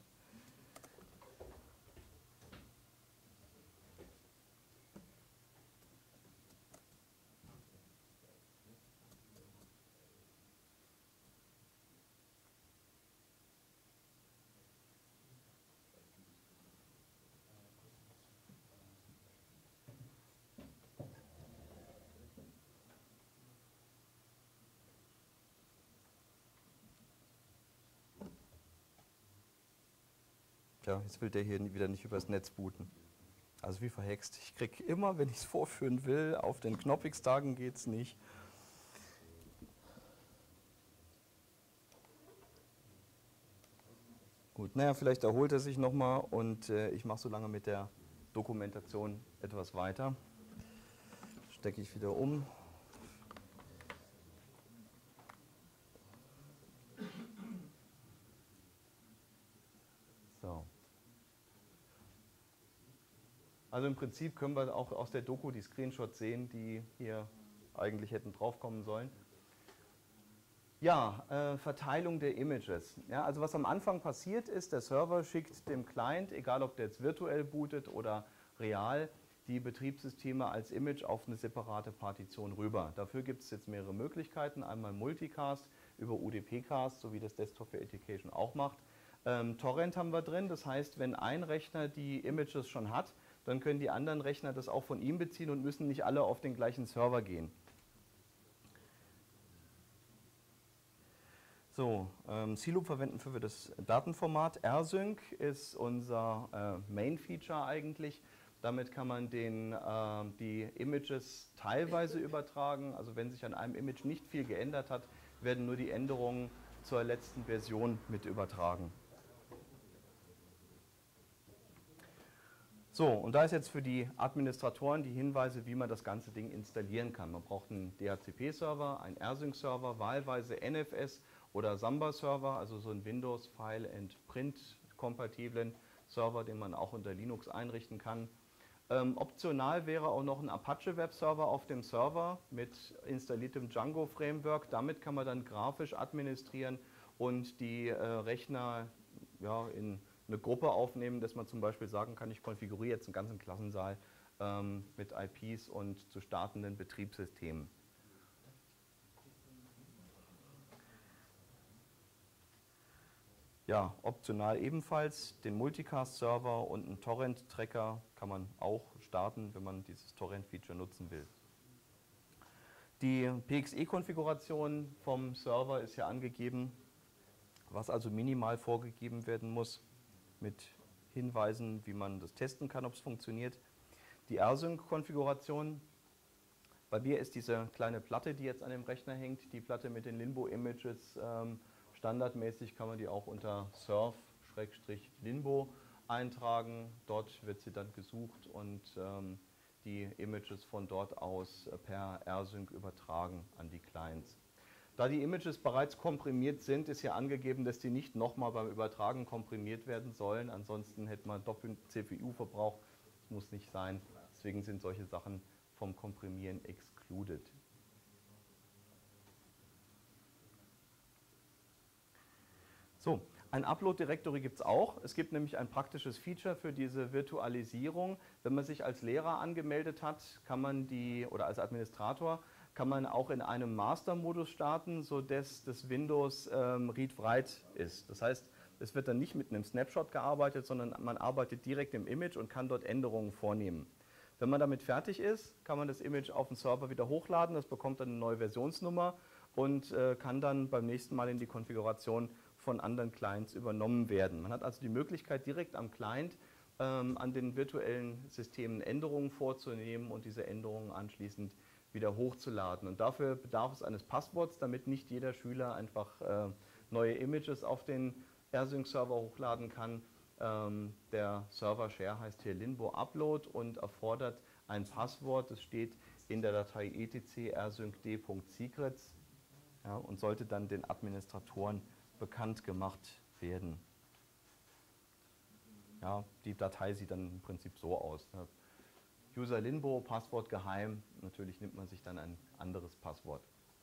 A: Ja, jetzt will der hier wieder nicht übers Netz booten. Also wie verhext. Ich kriege immer, wenn ich es vorführen will, auf den Knoppix-Tagen geht es nicht. Gut, naja, vielleicht erholt er sich nochmal und äh, ich mache so lange mit der Dokumentation etwas weiter. Stecke ich wieder um. So. Also im Prinzip können wir auch aus der Doku die Screenshots sehen, die hier eigentlich hätten draufkommen sollen. Ja, äh, Verteilung der Images. Ja, also was am Anfang passiert ist, der Server schickt dem Client, egal ob der jetzt virtuell bootet oder real, die Betriebssysteme als Image auf eine separate Partition rüber. Dafür gibt es jetzt mehrere Möglichkeiten. Einmal Multicast über U D P-Cast, so wie das Desktop for Education auch macht. Ähm, Torrent haben wir drin, das heißt, wenn ein Rechner die Images schon hat, dann können die anderen Rechner das auch von ihm beziehen und müssen nicht alle auf den gleichen Server gehen. So, ähm, C-Loop verwenden wir für das Datenformat. rsync ist unser äh, Main-Feature eigentlich. Damit kann man den, äh, die Images teilweise übertragen. Also wenn sich an einem Image nicht viel geändert hat, werden nur die Änderungen zur letzten Version mit übertragen. So, und da ist jetzt für die Administratoren die Hinweise, wie man das ganze Ding installieren kann. Man braucht einen D H C P-Server, einen rsync-Server, wahlweise N F S oder Samba-Server, also so einen Windows File and Print-kompatiblen Server, den man auch unter Linux einrichten kann. Ähm, optional wäre auch noch ein Apache Web-Server auf dem Server mit installiertem Django-Framework. Damit kann man dann grafisch administrieren und die äh, Rechner ja, in eine Gruppe aufnehmen, dass man zum Beispiel sagen kann, ich konfiguriere jetzt einen ganzen Klassensaal ähm, mit I Ps und zu startenden Betriebssystemen. Ja, optional ebenfalls den Multicast-Server und einen Torrent-Tracker kann man auch starten, wenn man dieses Torrent-Feature nutzen will. Die P X E-Konfiguration vom Server ist hier angegeben, was also minimal vorgegeben werden muss, mit Hinweisen, wie man das testen kann, ob es funktioniert. Die rsync-Konfiguration, bei mir ist diese kleine Platte, die jetzt an dem Rechner hängt, die Platte mit den Limbo-Images, ähm, standardmäßig kann man die auch unter surf-limbo eintragen. Dort wird sie dann gesucht und ähm, die Images von dort aus per AirSync übertragen an die Clients. Da die Images bereits komprimiert sind, ist hier angegeben, dass die nicht nochmal beim Übertragen komprimiert werden sollen. Ansonsten hätte man doppelten C P U-Verbrauch. Das muss nicht sein. Deswegen sind solche Sachen vom Komprimieren excluded. So, ein Upload-Directory gibt es auch. Es gibt nämlich ein praktisches Feature für diese Virtualisierung. Wenn man sich als Lehrer angemeldet hat, kann man die, oder als Administrator, kann man auch in einem Master-Modus starten, sodass das Windows ähm, Read-Write ist. Das heißt, es wird dann nicht mit einem Snapshot gearbeitet, sondern man arbeitet direkt im Image und kann dort Änderungen vornehmen. Wenn man damit fertig ist, kann man das Image auf den Server wieder hochladen, das bekommt dann eine neue Versionsnummer und äh, kann dann beim nächsten Mal in die Konfiguration von anderen Clients übernommen werden. Man hat also die Möglichkeit, direkt am Client ähm, an den virtuellen Systemen Änderungen vorzunehmen und diese Änderungen anschließend wieder hochzuladen. Und dafür bedarf es eines Passworts, damit nicht jeder Schüler einfach äh, neue Images auf den AirSync-Server hochladen kann. Ähm, der Server-Share heißt hier Linbo Upload und erfordert ein Passwort. Das steht in der Datei etc airsyncd.secrets, ja, und sollte dann den Administratoren bekannt gemacht werden. Ja, die Datei sieht dann im Prinzip so aus. Ne? User Linbo, Passwort geheim. Natürlich nimmt man sich dann ein anderes Passwort.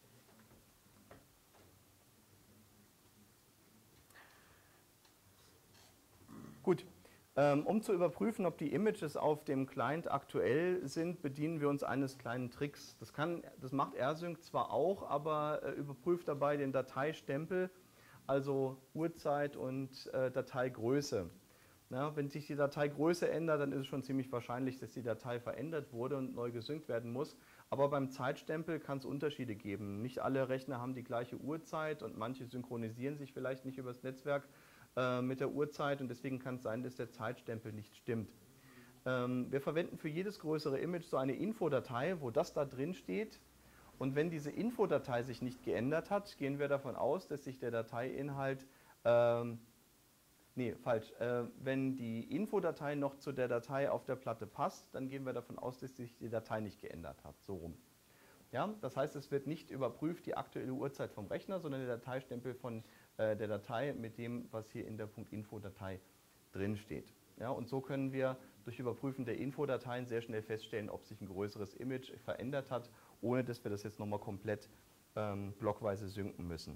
A: Gut, ähm, um zu überprüfen, ob die Images auf dem Client aktuell sind, bedienen wir uns eines kleinen Tricks. Das, kann, das macht AirSync zwar auch, aber äh, überprüft dabei den Dateistempel, also Uhrzeit und äh, Dateigröße. Ja, wenn sich die Dateigröße ändert, dann ist es schon ziemlich wahrscheinlich, dass die Datei verändert wurde und neu gesynkt werden muss. Aber beim Zeitstempel kann es Unterschiede geben. Nicht alle Rechner haben die gleiche Uhrzeit und manche synchronisieren sich vielleicht nicht übers Netzwerk äh, mit der Uhrzeit und deswegen kann es sein, dass der Zeitstempel nicht stimmt. Ähm, wir verwenden für jedes größere Image so eine Infodatei, wo das da drin steht. Und wenn diese Infodatei sich nicht geändert hat, gehen wir davon aus, dass sich der Dateiinhalt ähm, Nee, falsch. Äh, wenn die Infodatei noch zu der Datei auf der Platte passt, dann gehen wir davon aus, dass sich die Datei nicht geändert hat. So rum. Ja, das heißt, es wird nicht überprüft die aktuelle Uhrzeit vom Rechner, sondern der Dateistempel von äh, der Datei mit dem, was hier in der .info-Datei drin steht. Ja, und so können wir durch Überprüfen der Infodateien sehr schnell feststellen, ob sich ein größeres Image verändert hat, ohne dass wir das jetzt nochmal komplett ähm, blockweise synken müssen.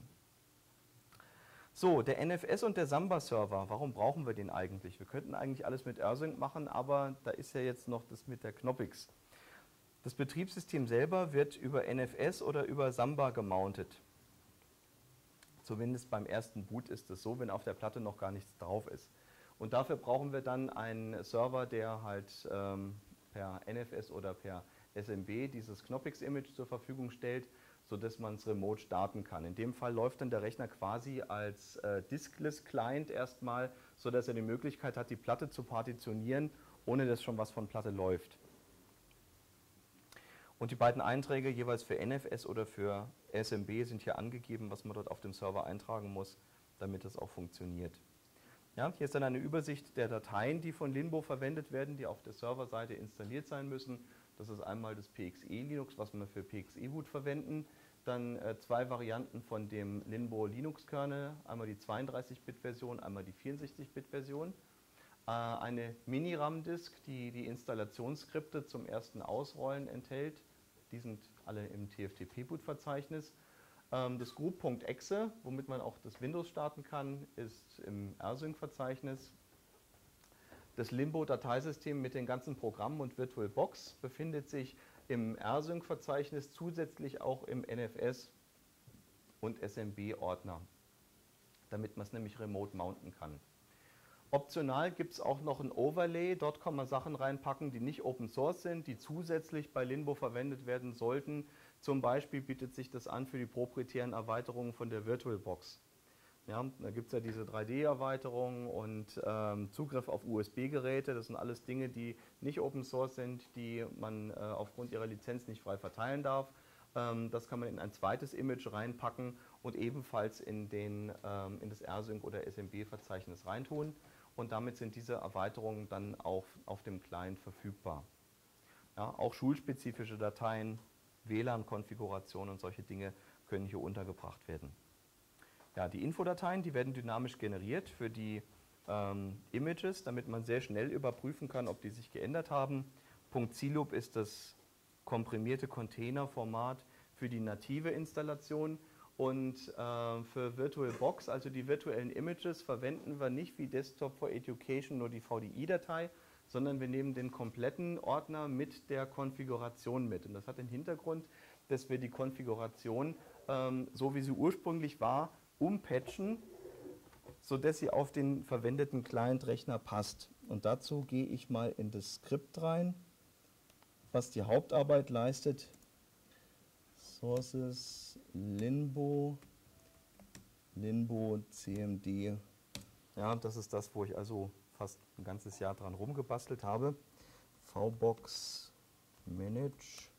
A: So, der N F S und der Samba-Server, warum brauchen wir den eigentlich? Wir könnten eigentlich alles mit AirSync machen, aber da ist ja jetzt noch das mit der Knoppix. Das Betriebssystem selber wird über N F S oder über Samba gemountet. Zumindest beim ersten Boot ist es so, wenn auf der Platte noch gar nichts drauf ist. Und dafür brauchen wir dann einen Server, der halt ähm, per N F S oder per S M B dieses Knoppix-Image zur Verfügung stellt, sodass man es remote starten kann. In dem Fall läuft dann der Rechner quasi als äh, Diskless Client erstmal, sodass er die Möglichkeit hat, die Platte zu partitionieren, ohne dass schon was von Platte läuft. Und die beiden Einträge jeweils für N F S oder für S M B sind hier angegeben, was man dort auf dem Server eintragen muss, damit das auch funktioniert. Ja, hier ist dann eine Übersicht der Dateien, die von Linbo verwendet werden, die auf der Serverseite installiert sein müssen. Das ist einmal das P X E Linux, was wir für P X E Boot verwenden. Dann äh, zwei Varianten von dem Linbo Linux-Kernel, einmal die zweiunddreißig Bit Version, einmal die vierundsechzig Bit Version. Äh, eine Mini-RAM-Disk, die die Installationsskripte zum ersten Ausrollen enthält. Die sind alle im T F T P-Boot-Verzeichnis. Ähm, das Group.exe, womit man auch das Windows starten kann, ist im AirSync-Verzeichnis. Das Linbo-Dateisystem mit den ganzen Programmen und VirtualBox befindet sich im AirSync-Verzeichnis, zusätzlich auch im N F S- und S M B-Ordner, damit man es nämlich remote mounten kann. Optional gibt es auch noch ein Overlay, dort kann man Sachen reinpacken, die nicht Open Source sind, die zusätzlich bei Linbo verwendet werden sollten. Zum Beispiel bietet sich das an für die proprietären Erweiterungen von der VirtualBox. Ja, da gibt es ja diese drei D-Erweiterung und ähm, Zugriff auf U S B-Geräte. Das sind alles Dinge, die nicht Open Source sind, die man äh, aufgrund ihrer Lizenz nicht frei verteilen darf. Ähm, das kann man in ein zweites Image reinpacken und ebenfalls in, den, ähm, in das AirSync oder S M B-Verzeichnis reintun. Und damit sind diese Erweiterungen dann auch auf dem Client verfügbar. Ja, auch schulspezifische Dateien, W L A N-Konfiguration und solche Dinge können hier untergebracht werden. Ja, die Infodateien, die werden dynamisch generiert für die ähm, Images, damit man sehr schnell überprüfen kann, ob die sich geändert haben. .zloop ist das komprimierte Containerformat für die native Installation. Und äh, für VirtualBox, also die virtuellen Images, verwenden wir nicht wie Desktop for Education nur die V D I-Datei, sondern wir nehmen den kompletten Ordner mit der Konfiguration mit. Und das hat den Hintergrund, dass wir die Konfiguration, ähm, so wie sie ursprünglich war, umpatchen, sodass sie auf den verwendeten Client-Rechner passt. Und dazu gehe ich mal in das Skript rein, was die Hauptarbeit leistet. Sources, Linbo, Linbo, C M D. Ja, das ist das, wo ich also fast ein ganzes Jahr dran rumgebastelt habe. VBox Manage.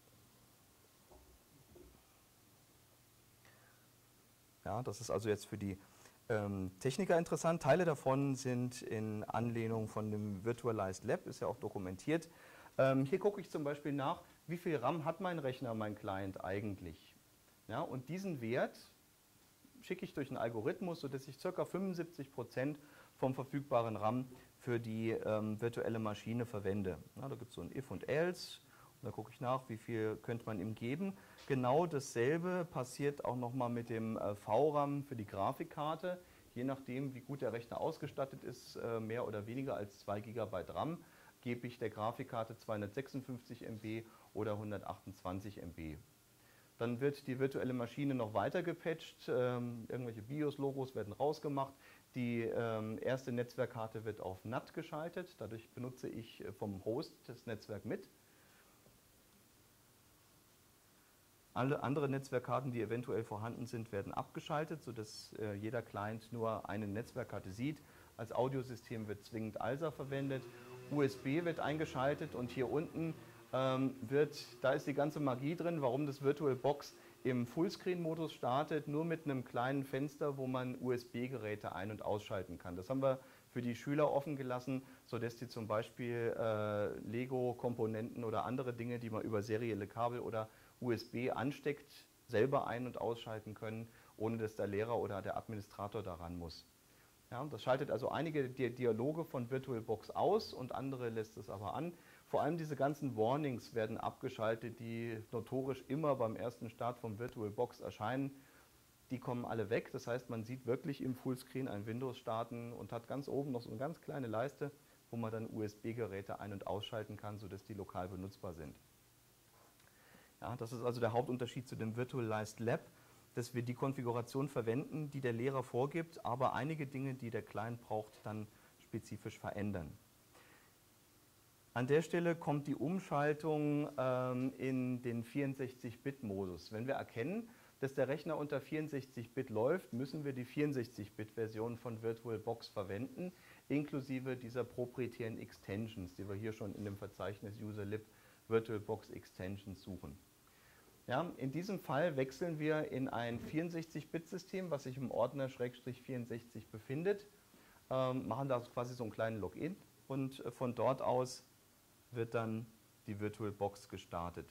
A: Ja, das ist also jetzt für die ähm, Techniker interessant. Teile davon sind in Anlehnung von dem Virtualized Lab, ist ja auch dokumentiert. Ähm, hier gucke ich zum Beispiel nach, wie viel RAM hat mein Rechner, mein Client eigentlich. Ja, und diesen Wert schicke ich durch einen Algorithmus, sodass ich ca. fünfundsiebzig Prozent vom verfügbaren RAM für die ähm, virtuelle Maschine verwende. Ja, da gibt es so ein If und Else. Und da gucke ich nach, wie viel könnte man ihm geben. Genau dasselbe passiert auch nochmal mit dem äh, V RAM für die Grafikkarte. Je nachdem, wie gut der Rechner ausgestattet ist, äh, mehr oder weniger als zwei Gigabyte RAM, gebe ich der Grafikkarte zweihundertsechsundfünfzig Megabyte oder hundertachtundzwanzig Megabyte. Dann wird die virtuelle Maschine noch weiter gepatcht, ähm, irgendwelche BIOS-Logos werden rausgemacht. Die ähm, erste Netzwerkkarte wird auf N A T geschaltet, dadurch benutze ich vom Host das Netzwerk mit. Alle anderen Netzwerkkarten, die eventuell vorhanden sind, werden abgeschaltet, sodass äh, jeder Client nur eine Netzwerkkarte sieht. Als Audiosystem wird zwingend A L S A verwendet. U S B wird eingeschaltet und hier unten ähm, wird, da ist die ganze Magie drin, warum das VirtualBox im Fullscreen-Modus startet, nur mit einem kleinen Fenster, wo man U S B-Geräte ein- und ausschalten kann. Das haben wir für die Schüler offen gelassen, sodass die zum Beispiel äh, Lego-Komponenten oder andere Dinge, die man über serielle Kabel oder U S B ansteckt, selber ein- und ausschalten können, ohne dass der Lehrer oder der Administrator daran muss. Ja, das schaltet also einige Dialoge von VirtualBox aus und andere lässt es aber an. Vor allem diese ganzen Warnings werden abgeschaltet, die notorisch immer beim ersten Start von VirtualBox erscheinen. Die kommen alle weg, das heißt, man sieht wirklich im Fullscreen ein Windows starten und hat ganz oben noch so eine ganz kleine Leiste, wo man dann U S B-Geräte ein- und ausschalten kann, sodass die lokal benutzbar sind. Ja, das ist also der Hauptunterschied zu dem Virtualized Lab, dass wir die Konfiguration verwenden, die der Lehrer vorgibt, aber einige Dinge, die der Client braucht, dann spezifisch verändern. An der Stelle kommt die Umschaltung ähm, in den vierundsechzig Bit Modus. Wenn wir erkennen, dass der Rechner unter vierundsechzig Bit läuft, müssen wir die vierundsechzig Bit Version von VirtualBox verwenden, inklusive dieser proprietären Extensions, die wir hier schon in dem Verzeichnis userlib VirtualBox Extensions suchen. Ja, in diesem Fall wechseln wir in ein vierundsechzig Bit System, was sich im Ordner Schrägstrich vierundsechzig befindet, ähm, machen da quasi so einen kleinen Login und äh, von dort aus wird dann die VirtualBox gestartet.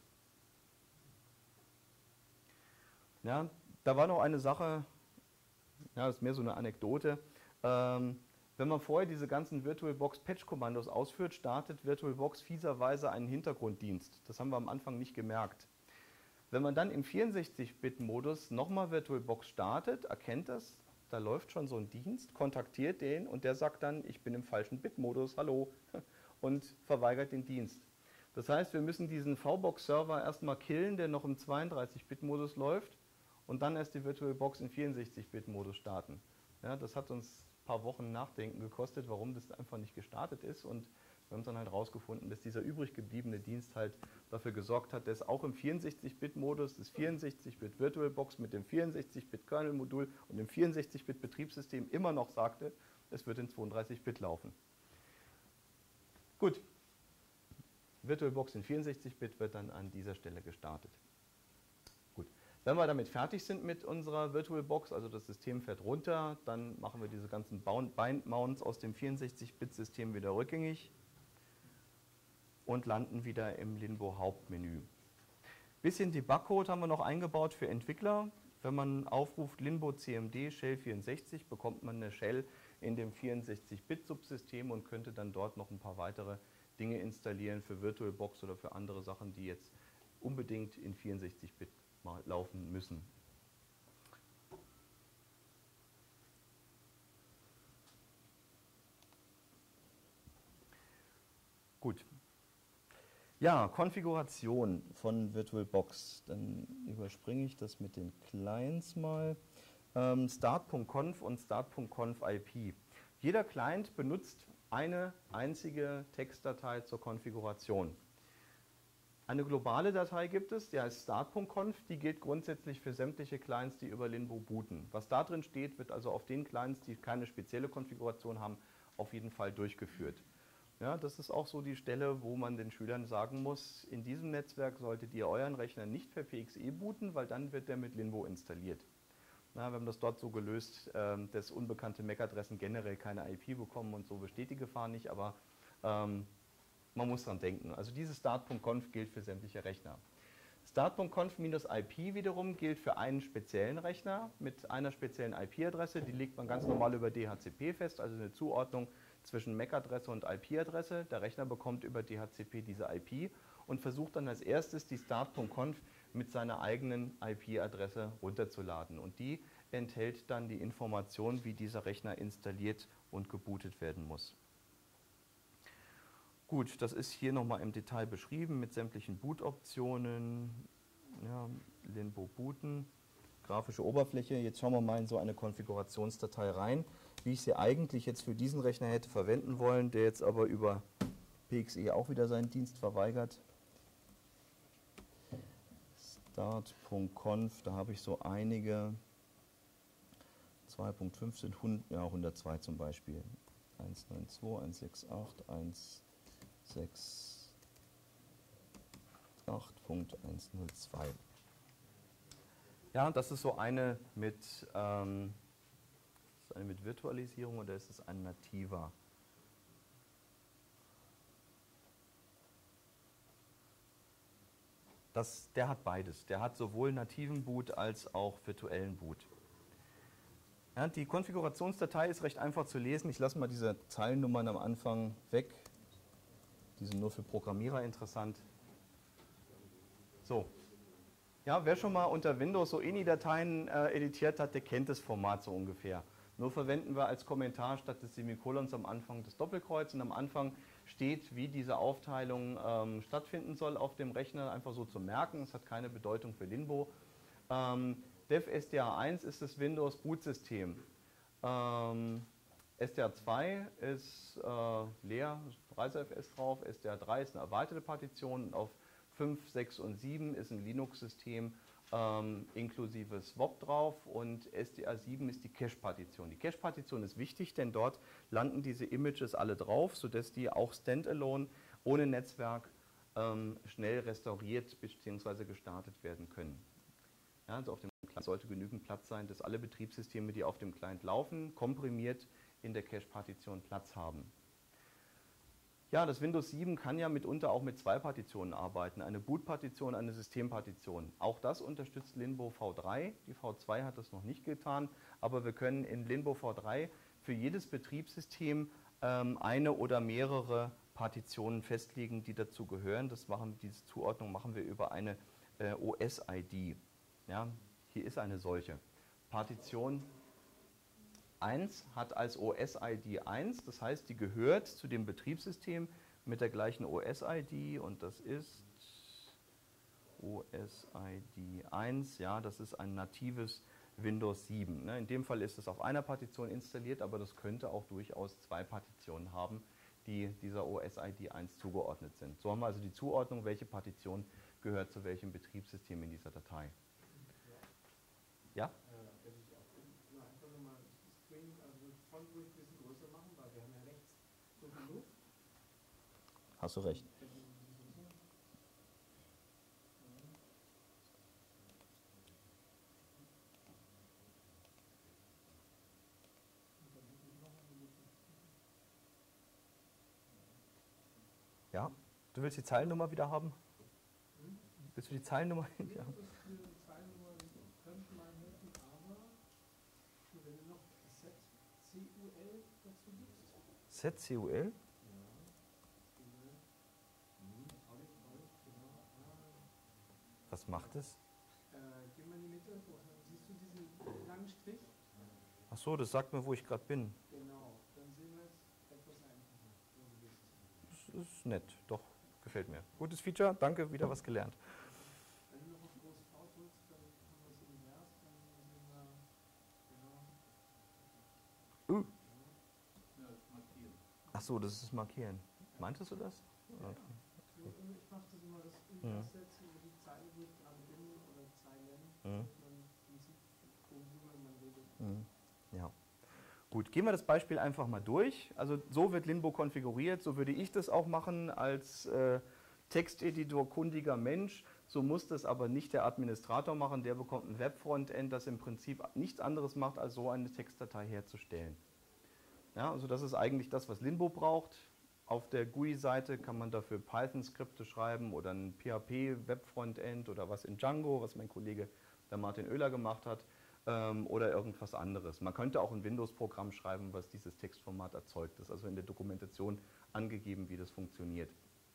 A: Ja, da war noch eine Sache, ja, das ist mehr so eine Anekdote. Ähm, wenn man vorher diese ganzen VirtualBox-Patch-Kommandos ausführt, startet VirtualBox fieserweise einen Hintergrunddienst. Das haben wir am Anfang nicht gemerkt. Wenn man dann im vierundsechzig Bit Modus nochmal VirtualBox startet, erkennt das, da läuft schon so ein Dienst, kontaktiert den und der sagt dann, ich bin im falschen Bit-Modus, hallo, und verweigert den Dienst. Das heißt, wir müssen diesen VBox-Server erstmal killen, der noch im zweiunddreißig Bit Modus läuft und dann erst die VirtualBox im vierundsechzig Bit Modus starten. Ja, das hat uns ein paar Wochen Nachdenken gekostet, warum das einfach nicht gestartet ist und wir haben dann halt herausgefunden, dass dieser übrig gebliebene Dienst halt dafür gesorgt hat, dass auch im vierundsechzig Bit Modus das vierundsechzig Bit VirtualBox mit dem vierundsechzig Bit Kernel-Modul und dem vierundsechzig Bit Betriebssystem immer noch sagte, es wird in zweiunddreißig Bit laufen. Gut, VirtualBox in vierundsechzig Bit wird dann an dieser Stelle gestartet. Gut, wenn wir damit fertig sind mit unserer VirtualBox, also das System fährt runter, dann machen wir diese ganzen Bind-Mounts aus dem vierundsechzig Bit System wieder rückgängig. und landen wieder im Linbo-Hauptmenü. Bisschen Debugcode haben wir noch eingebaut für Entwickler. Wenn man aufruft Linbo C M D Shell vierundsechzig, bekommt man eine Shell in dem vierundsechzig Bit Subsystem und könnte dann dort noch ein paar weitere Dinge installieren für VirtualBox oder für andere Sachen, die jetzt unbedingt in vierundsechzig Bit laufen müssen. Gut. Ja, Konfiguration von VirtualBox. Dann überspringe ich das mit den Clients mal. Ähm, Start.conf und Start.conf I P. Jeder Client benutzt eine einzige Textdatei zur Konfiguration. Eine globale Datei gibt es, die heißt Start.conf, die gilt grundsätzlich für sämtliche Clients, die über Linbo booten. Was da drin steht, wird also auf den Clients, die keine spezielle Konfiguration haben, auf jeden Fall durchgeführt. Ja, das ist auch so die Stelle, wo man den Schülern sagen muss, in diesem Netzwerk solltet ihr euren Rechner nicht per P X E booten, weil dann wird der mit Linbo installiert. Na, wir haben das dort so gelöst, ähm, dass unbekannte M A C-Adressen generell keine I P bekommen und so besteht die Gefahr nicht, aber ähm, man muss dran denken. Also dieses Start.conf gilt für sämtliche Rechner. Start.conf-I P wiederum gilt für einen speziellen Rechner mit einer speziellen I P-Adresse. Die legt man ganz normal über D H C P fest, also eine Zuordnung zwischen M A C-Adresse und I P-Adresse. Der Rechner bekommt über D H C P diese I P und versucht dann als erstes die Start.conf mit seiner eigenen I P-Adresse runterzuladen. Und die enthält dann die Information, wie dieser Rechner installiert und gebootet werden muss. Gut, das ist hier nochmal im Detail beschrieben mit sämtlichen Boot-Optionen, ja, Linbo booten, grafische Oberfläche. Jetzt schauen wir mal in so eine Konfigurationsdatei rein, wie ich sie eigentlich jetzt für diesen Rechner hätte verwenden wollen, der jetzt aber über P X E auch wieder seinen Dienst verweigert. Start.conf, da habe ich so einige, zwei Punkt fünf sind hundert, ja, hundertzwei zum Beispiel, eins neun zwei, eins sechs acht, eins sechs acht Punkt eins null zwei. Ja, das ist so eine mit, ähm, das ist eine mit Virtualisierung oder ist es ein nativer? Das, der hat beides. Der hat sowohl nativen Boot als auch virtuellen Boot. Ja, die Konfigurationsdatei ist recht einfach zu lesen. Ich lasse mal diese Zeilennummern am Anfang weg. Die sind nur für Programmierer interessant. So. Ja, wer schon mal unter Windows so I N I-Dateien äh, editiert hat, der kennt das Format so ungefähr. Nur verwenden wir als Kommentar statt des Semikolons am Anfang das Doppelkreuz und am Anfang steht, wie diese Aufteilung ähm, stattfinden soll auf dem Rechner, einfach so zu merken. Es hat keine Bedeutung für Linbo. Ähm, Dev S D A eins ist das Windows Bootsystem. Ähm, S D A zwei ist äh, leer, ReiseFS drauf, S D A drei ist eine erweiterte Partition und auf fünf, sechs und sieben ist ein Linux-System ähm, inklusive Swap drauf und S D A sieben ist die Cache-Partition. Die Cache-Partition ist wichtig, denn dort landen diese Images alle drauf, sodass die auch standalone, ohne Netzwerk, ähm, schnell restauriert bzw. gestartet werden können. Ja, also auf dem Client sollte genügend Platz sein, dass alle Betriebssysteme, die auf dem Client laufen, komprimiert in der Cache-Partition Platz haben. Ja, das Windows sieben kann ja mitunter auch mit zwei Partitionen arbeiten, eine Boot-Partition, eine Systempartition. Auch das unterstützt Linbo V drei, die V zwei hat das noch nicht getan, aber wir können in Linbo V drei für jedes Betriebssystem ähm, eine oder mehrere Partitionen festlegen, die dazu gehören. Das machen, diese Zuordnung machen wir über eine äh, O S I D. Ja, hier ist eine solche. Partition eins hat als O S I D eins, das heißt, die gehört zu dem Betriebssystem mit der gleichen O S I D und das ist O S I D eins, ja, das ist ein natives Windows sieben. In dem Fall ist es auf einer Partition installiert, aber das könnte auch durchaus zwei Partitionen haben, die dieser O S I D eins zugeordnet sind. So haben wir also die Zuordnung, welche Partition gehört zu welchem Betriebssystem in dieser Datei. Ja? Hast du recht. Ja, Du willst die Zeilennummer wieder haben?
C: Hm?
A: Willst du die Zeilennummer?
C: Nee,
A: Ja.
C: das ist eine Zeilennummer, die könnte mal helfen, aber wenn du noch Z C U L dazu gibst.
A: Z C U L?
C: Ja, C U L. Hm, Olive, Olive, genau. Ah.
A: Was macht es?
C: Äh, geh mal in die Mitte, wo, siehst du diesen langen Strich?
A: Ach so, das sagt mir, wo ich gerade bin.
C: Genau, dann sehen wir es etwas einfacher, wo du bist.
A: Das ist nett, doch, gefällt mir. Gutes Feature, danke, wieder was gelernt.
C: Wenn du noch auf groß V drückst, dann haben wir es invers, dann sehen wir, genau.
A: Uh.
B: Ja, markieren.
A: Ach so, das ist Markieren. Meintest du das?
C: Ja,
A: Okay.
C: ja. Ich mache das immer, das
A: Mhm.
C: invers setzen, wo die Zeile, wo ich gerade bin, oder Zeilen,
A: Mhm.
C: dass man im Prinzip, worüber man redet.
A: Mhm. Ja. Gut, gehen wir das Beispiel einfach mal durch. Also so wird Linbo konfiguriert, so würde ich das auch machen als äh, Texteditor kundiger Mensch. So muss das aber nicht der Administrator machen, der bekommt ein Webfrontend, das im Prinzip nichts anderes macht, als so eine Textdatei herzustellen. Ja, also das ist eigentlich das, was Linbo braucht. Auf der G U I-Seite kann man dafür Python-Skripte schreiben oder ein P H P-Webfrontend oder was in Django, was mein Kollege der Martin Oehler gemacht hat, ähm, oder irgendwas anderes. Man könnte auch ein Windows-Programm schreiben, was dieses Textformat erzeugt. Das ist also in der Dokumentation angegeben, wie das funktioniert.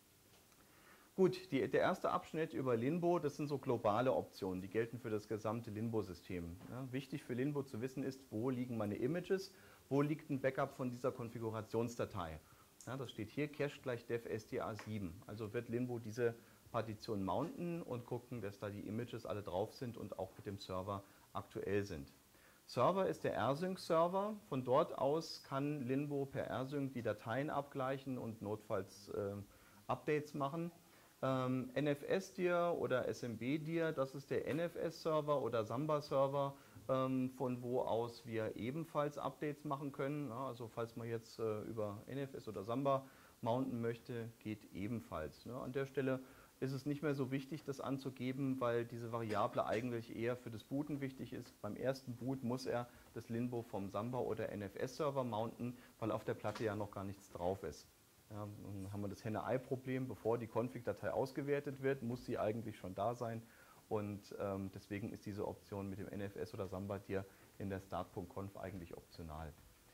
A: Gut, die, der erste Abschnitt über Linbo, das sind so globale Optionen, die gelten für das gesamte Linbo-System. Ja, wichtig für Linbo zu wissen ist, wo liegen meine Images, wo liegt ein Backup von dieser Konfigurationsdatei. Ja, das steht hier, Cache gleich dev S D A sieben. Also wird Linbo diese Partition mounten und gucken, dass da die Images alle drauf sind und auch mit dem Server aktuell sind. Server ist der rsync-Server. Von dort aus kann Linbo per rsync die Dateien abgleichen und notfalls äh, Updates machen. Ähm, N F S-Dir oder S M B-Dir, das ist der N F S-Server oder Samba-Server, ähm, von wo aus wir ebenfalls Updates machen können. Ja, also falls man jetzt äh, über N F S oder Samba mounten möchte, geht ebenfalls. Ja, an der Stelle ist es nicht mehr so wichtig, das anzugeben, weil diese Variable eigentlich eher für das Booten wichtig ist. Beim ersten Boot muss er das Linbo vom Samba oder N F S-Server mounten, weil auf der Platte ja noch gar nichts drauf ist. Ja, dann haben wir das Henne-Ei-Problem, bevor die Config-Datei ausgewertet wird, muss sie eigentlich schon da sein. Und ähm, deswegen ist diese Option mit dem N F S oder Samba-Dir in der start.conf eigentlich optional.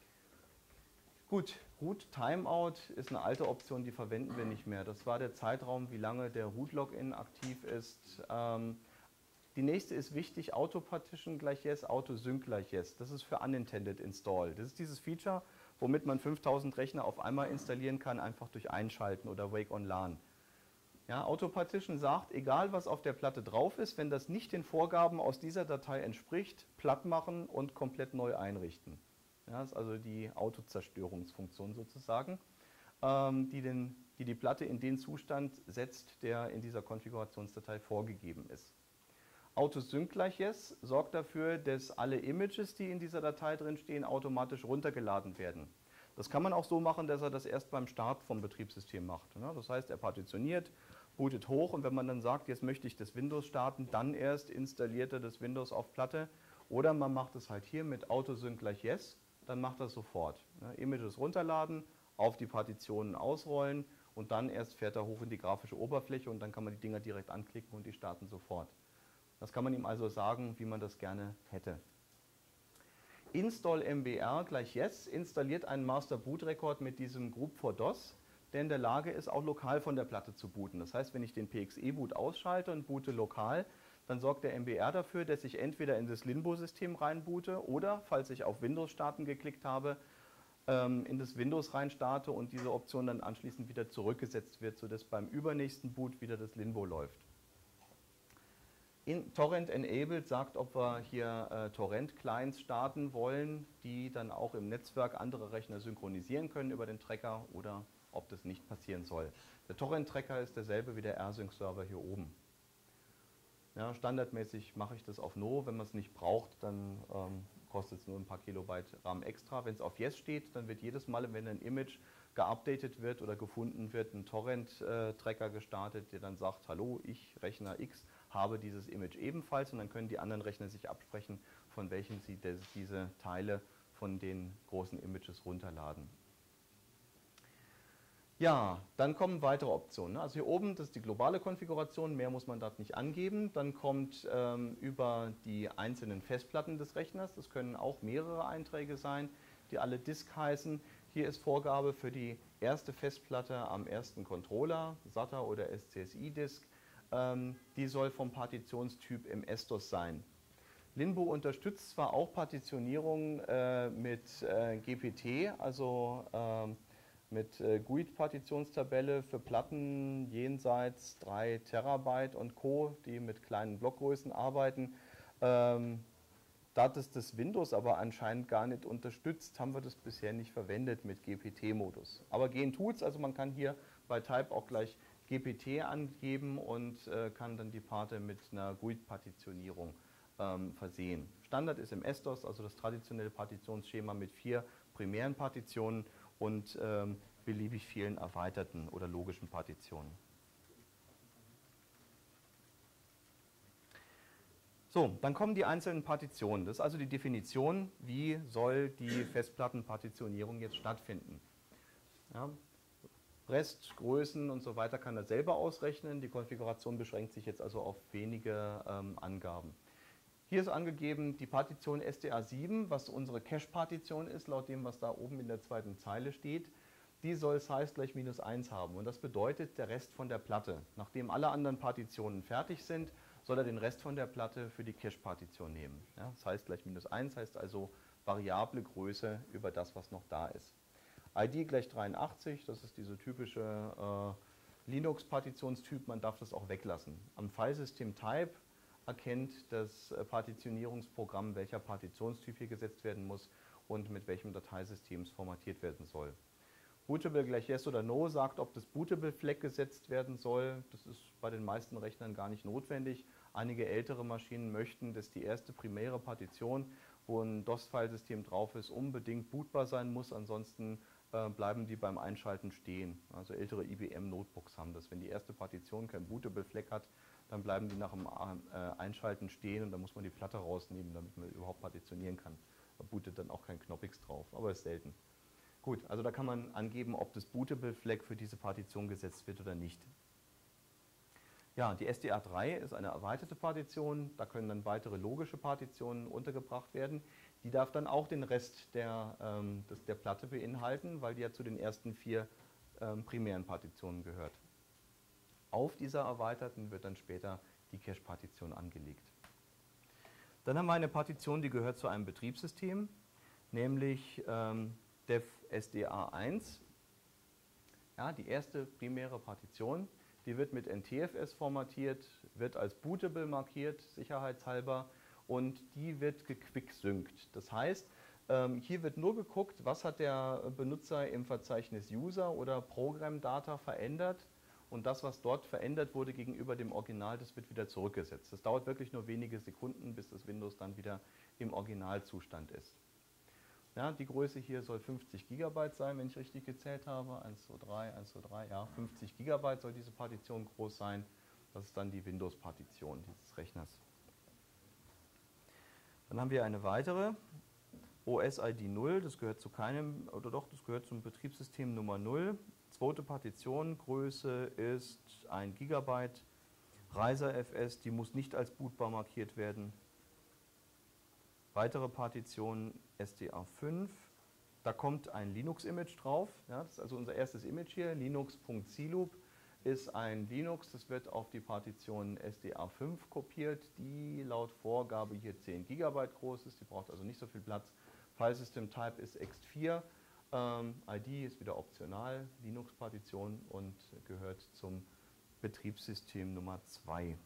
A: Gut, Root Timeout ist eine alte Option, die verwenden wir nicht mehr. Das war der Zeitraum, wie lange der Root-Login aktiv ist. Ähm, die nächste ist wichtig, Auto-Partition gleich Yes, Auto-Sync gleich Yes. Das ist für Unintended Install. Das ist dieses Feature, womit man fünftausend Rechner auf einmal installieren kann, einfach durch Einschalten oder Wake on LAN. Ja, Auto-Partition sagt, egal was auf der Platte drauf ist, wenn das nicht den Vorgaben aus dieser Datei entspricht, platt machen und komplett neu einrichten. Ja, das ist also die Autozerstörungsfunktion sozusagen, ähm, die, den, die die Platte in den Zustand setzt, der in dieser Konfigurationsdatei vorgegeben ist. Autosync gleich Yes sorgt dafür, dass alle Images, die in dieser Datei drin stehen, automatisch runtergeladen werden. Das kann man auch so machen, dass er das erst beim Start vom Betriebssystem macht. Das heißt, er partitioniert, bootet hoch und wenn man dann sagt, jetzt möchte ich das Windows starten, dann erst installiert er das Windows auf Platte. Oder man macht es halt hier mit Autosync gleich Yes, dann macht er es sofort. Images runterladen, auf die Partitionen ausrollen und dann erst fährt er hoch in die grafische Oberfläche und dann kann man die Dinger direkt anklicken und die starten sofort. Das kann man ihm also sagen, wie man das gerne hätte. Install M B R gleich Yes installiert einen Master Boot Record mit diesem Group for DOS, der in der Lage ist, auch lokal von der Platte zu booten. Das heißt, wenn ich den P X E-Boot ausschalte und boote lokal, dann sorgt der M B R dafür, dass ich entweder in das Linbo-System reinboote oder, falls ich auf Windows starten geklickt habe, in das Windows rein starte und diese Option dann anschließend wieder zurückgesetzt wird, sodass beim übernächsten Boot wieder das Linbo läuft. In Torrent Enabled sagt, ob wir hier äh, Torrent-Clients starten wollen, die dann auch im Netzwerk andere Rechner synchronisieren können über den Tracker oder ob das nicht passieren soll. Der Torrent-Tracker ist derselbe wie der rsync-Server hier oben. Ja, standardmäßig mache ich das auf No. Wenn man es nicht braucht, dann ähm, kostet es nur ein paar Kilobyte RAM extra. Wenn es auf Yes steht, dann wird jedes Mal, wenn ein Image geupdatet wird oder gefunden wird, ein Torrent-Tracker gestartet, der dann sagt, hallo, ich, Rechner X, habe dieses Image ebenfalls und dann können die anderen Rechner sich absprechen, von welchen sie des, diese Teile von den großen Images runterladen. Ja, dann kommen weitere Optionen. Ne? Also hier oben, das ist die globale Konfiguration, mehr muss man dort nicht angeben. Dann kommt ähm, über die einzelnen Festplatten des Rechners, das können auch mehrere Einträge sein, die alle Disk heißen. Hier ist Vorgabe für die erste Festplatte am ersten Controller, SATA oder S C S I-Disk. Ähm, die soll vom Partitionstyp im S D O S sein. Linbo unterstützt zwar auch Partitionierung äh, mit äh, G P T, also ähm, mit äh, G U I-Partitionstabelle für Platten jenseits drei Terabyte und Co., die mit kleinen Blockgrößen arbeiten. Ähm, da das das Windows aber anscheinend gar nicht unterstützt, haben wir das bisher nicht verwendet mit G P T-Modus. Aber gehen tut's, also man kann hier bei Type auch gleich G P T angeben und äh, kann dann die Parte mit einer G U I-Partitionierung ähm, versehen. Standard ist im S D O S, also das traditionelle Partitionsschema mit vier primären Partitionen und ähm, beliebig vielen erweiterten oder logischen Partitionen. So, dann kommen die einzelnen Partitionen. Das ist also die Definition, wie soll die Festplattenpartitionierung jetzt stattfinden. Ja, Rest, Größen und so weiter kann er selber ausrechnen. Die Konfiguration beschränkt sich jetzt also auf wenige ähm, Angaben. Hier ist angegeben die Partition S D A sieben, was unsere Cache-Partition ist, laut dem, was da oben in der zweiten Zeile steht. Die soll Size gleich minus eins haben und das bedeutet der Rest von der Platte. Nachdem alle anderen Partitionen fertig sind, soll er den Rest von der Platte für die Cache-Partition nehmen. Ja, Size gleich minus eins heißt also variable Größe über das, was noch da ist. I D gleich dreiundachtzig, das ist diese typische äh, Linux-Partitionstyp, man darf das auch weglassen. Am Filesystem-Type erkennt das Partitionierungsprogramm, welcher Partitionstyp hier gesetzt werden muss und mit welchem Dateisystem es formatiert werden soll. Bootable gleich Yes oder No sagt, ob das Bootable-Flag gesetzt werden soll. Das ist bei den meisten Rechnern gar nicht notwendig. Einige ältere Maschinen möchten, dass die erste primäre Partition, wo ein DOS-Filesystem drauf ist, unbedingt bootbar sein muss. Ansonsten äh, bleiben die beim Einschalten stehen. Also ältere I B M-Notebooks haben das. Wenn die erste Partition kein Bootable-Flag hat, dann bleiben die nach dem äh, Einschalten stehen und dann muss man die Platte rausnehmen, damit man überhaupt partitionieren kann. Da bootet dann auch kein Knoppix drauf, aber ist selten. Gut, also da kann man angeben, ob das Bootable-Flag für diese Partition gesetzt wird oder nicht. Ja, die S D A drei ist eine erweiterte Partition, da können dann weitere logische Partitionen untergebracht werden. Die darf dann auch den Rest der, ähm, des, der Platte beinhalten, weil die ja zu den ersten vier ähm, primären Partitionen gehört. Auf dieser erweiterten wird dann später die Cache-Partition angelegt. Dann haben wir eine Partition, die gehört zu einem Betriebssystem, nämlich ähm, Dev S D A eins. Ja, die erste primäre Partition, die wird mit N T F S formatiert, wird als bootable markiert, sicherheitshalber, und die wird gequicksynkt. Das heißt, ähm, hier wird nur geguckt, was hat der Benutzer im Verzeichnis User oder Program Data verändert. Und das, was dort verändert wurde gegenüber dem Original, das wird wieder zurückgesetzt. Das dauert wirklich nur wenige Sekunden, bis das Windows dann wieder im Originalzustand ist. Ja, die Größe hier soll fünfzig Gigabyte sein, wenn ich richtig gezählt habe. eins, zwei, drei, eins, zwei, drei, ja, fünfzig Gigabyte soll diese Partition groß sein. Das ist dann die Windows-Partition dieses Rechners. Dann haben wir eine weitere, O S I D null, das gehört zu keinem, oder doch, das gehört zum Betriebssystem Nummer null. Zweite Partition, Größe ist ein Gigabyte. Reiser F S, die muss nicht als bootbar markiert werden. Weitere Partition S D A fünf. Da kommt ein Linux-Image drauf. Ja, das ist also unser erstes Image hier. Linux.cloop ist ein Linux, das wird auf die Partition S D A fünf kopiert, die laut Vorgabe hier zehn Gigabyte groß ist. Die braucht also nicht so viel Platz. Filesystem Type ist ext vier. Ähm, I D ist wieder optional, Linux-Partition, und gehört zum Betriebssystem Nummer zwei.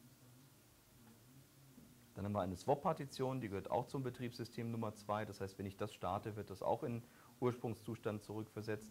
A: Dann haben wir eine Swap-Partition, die gehört auch zum Betriebssystem Nummer zwei. Das heißt, wenn ich das starte, wird das auch in Ursprungszustand zurückversetzt.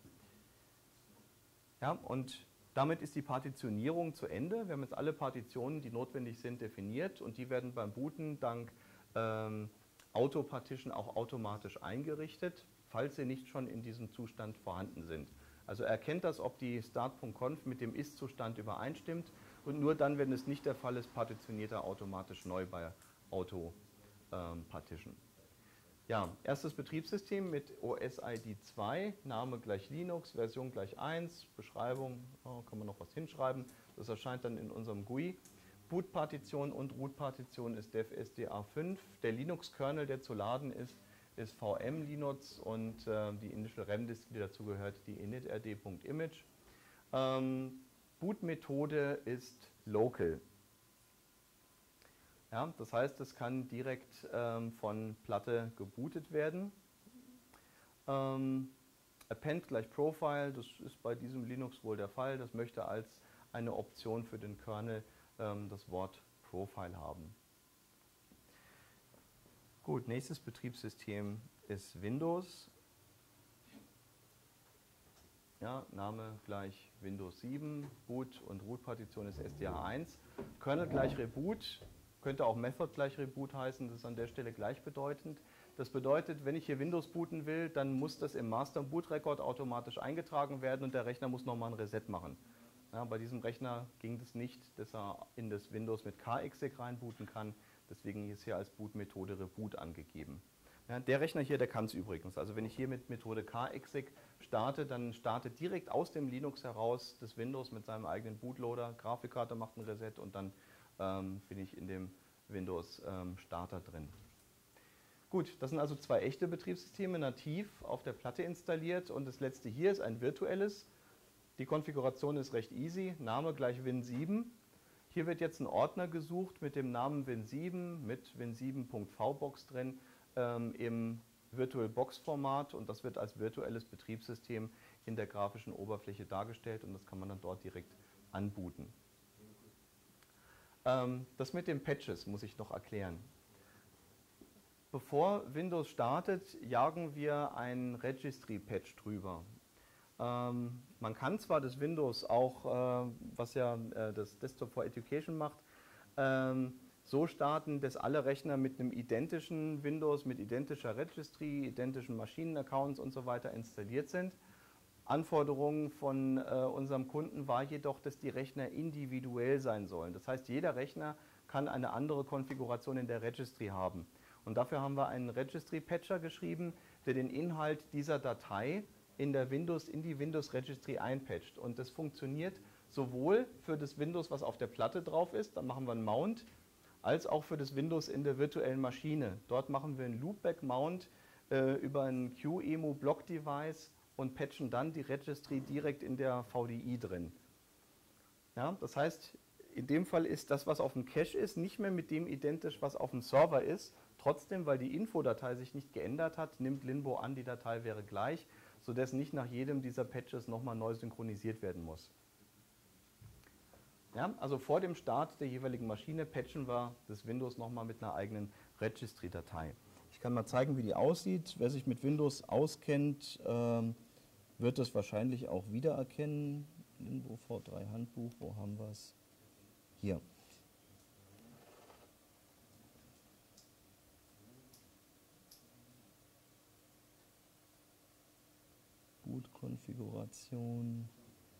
A: Ja, und damit ist die Partitionierung zu Ende. Wir haben jetzt alle Partitionen, die notwendig sind, definiert, und die werden beim Booten dank ähm, Auto-Partition auch automatisch eingerichtet, falls sie nicht schon in diesem Zustand vorhanden sind. Also er erkennt das, ob die start.conf mit dem Ist-Zustand übereinstimmt, und nur dann, wenn es nicht der Fall ist, partitioniert er automatisch neu bei Auto-Partition. Ja, erstes Betriebssystem mit O S I D zwei, Name gleich Linux, Version gleich eins, Beschreibung, oh, kann man noch was hinschreiben. Das erscheint dann in unserem G U I. Bootpartition und Root-Partition ist dev S D A fünf. Der Linux-Kernel, der zu laden ist, ist V M Linux und äh, die Initial RAM-Disk, die dazu gehört, die initrd.image. Ähm, Bootmethode ist local. Ja, das heißt, es kann direkt ähm, von Platte gebootet werden. Ähm, Append gleich Profile, das ist bei diesem Linux wohl der Fall. Das möchte als eine Option für den Kernel ähm, das Wort Profile haben. Gut, nächstes Betriebssystem ist Windows. Ja, Name gleich Windows sieben, Boot und Root-Partition ist S D A eins. Kernel gleich Reboot. Könnte auch Method gleich Reboot heißen, das ist an der Stelle gleichbedeutend. Das bedeutet, wenn ich hier Windows booten will, dann muss das im Master Boot Record automatisch eingetragen werden und der Rechner muss nochmal ein Reset machen. Ja, bei diesem Rechner ging das nicht, dass er in das Windows mit kexec reinbooten kann, deswegen ist hier als Bootmethode Reboot angegeben. Ja, der Rechner hier, der kann es übrigens. Also wenn ich hier mit Methode kexec starte, dann startet direkt aus dem Linux heraus das Windows mit seinem eigenen Bootloader, Grafikkarte macht ein Reset und dann ähm, bin ich in dem Windows ähm, Starter drin. Gut, das sind also zwei echte Betriebssysteme, nativ auf der Platte installiert und das letzte hier ist ein virtuelles. Die Konfiguration ist recht easy, Name gleich Win sieben. Hier wird jetzt ein Ordner gesucht mit dem Namen Win sieben, mit Win sieben.vbox drin ähm, im VirtualBox-Format und das wird als virtuelles Betriebssystem in der grafischen Oberfläche dargestellt und das kann man dann dort direkt anbooten. Das mit den Patches muss ich noch erklären. Bevor Windows startet, jagen wir ein Registry-Patch drüber. Ähm, man kann zwar das Windows auch, äh, was ja äh, das Desktop for Education macht, ähm, so starten, dass alle Rechner mit einem identischen Windows, mit identischer Registry, identischen Maschinenaccounts und so weiter installiert sind. Anforderungen von äh, unserem Kunden war jedoch, dass die Rechner individuell sein sollen. Das heißt, jeder Rechner kann eine andere Konfiguration in der Registry haben. Und dafür haben wir einen Registry-Patcher geschrieben, der den Inhalt dieser Datei in, der Windows, in die Windows-Registry einpatcht. Und das funktioniert sowohl für das Windows, was auf der Platte drauf ist, dann machen wir einen Mount, als auch für das Windows in der virtuellen Maschine. Dort machen wir einen Loopback-Mount äh, über ein Q E M U-Block-Device und patchen dann die Registry direkt in der V D I drin. Ja, das heißt, in dem Fall ist das, was auf dem Cache ist, nicht mehr mit dem identisch, was auf dem Server ist. Trotzdem, weil die Infodatei sich nicht geändert hat, nimmt Linbo an, die Datei wäre gleich, sodass nicht nach jedem dieser Patches nochmal neu synchronisiert werden muss. Ja, also vor dem Start der jeweiligen Maschine patchen wir das Windows nochmal mit einer eigenen Registry-Datei. Ich kann mal zeigen, wie die aussieht. Wer sich mit Windows auskennt, ähm, wird es wahrscheinlich auch wiedererkennen. Linbo V drei Handbuch, wo haben wir es? Hier. Boot-Konfiguration.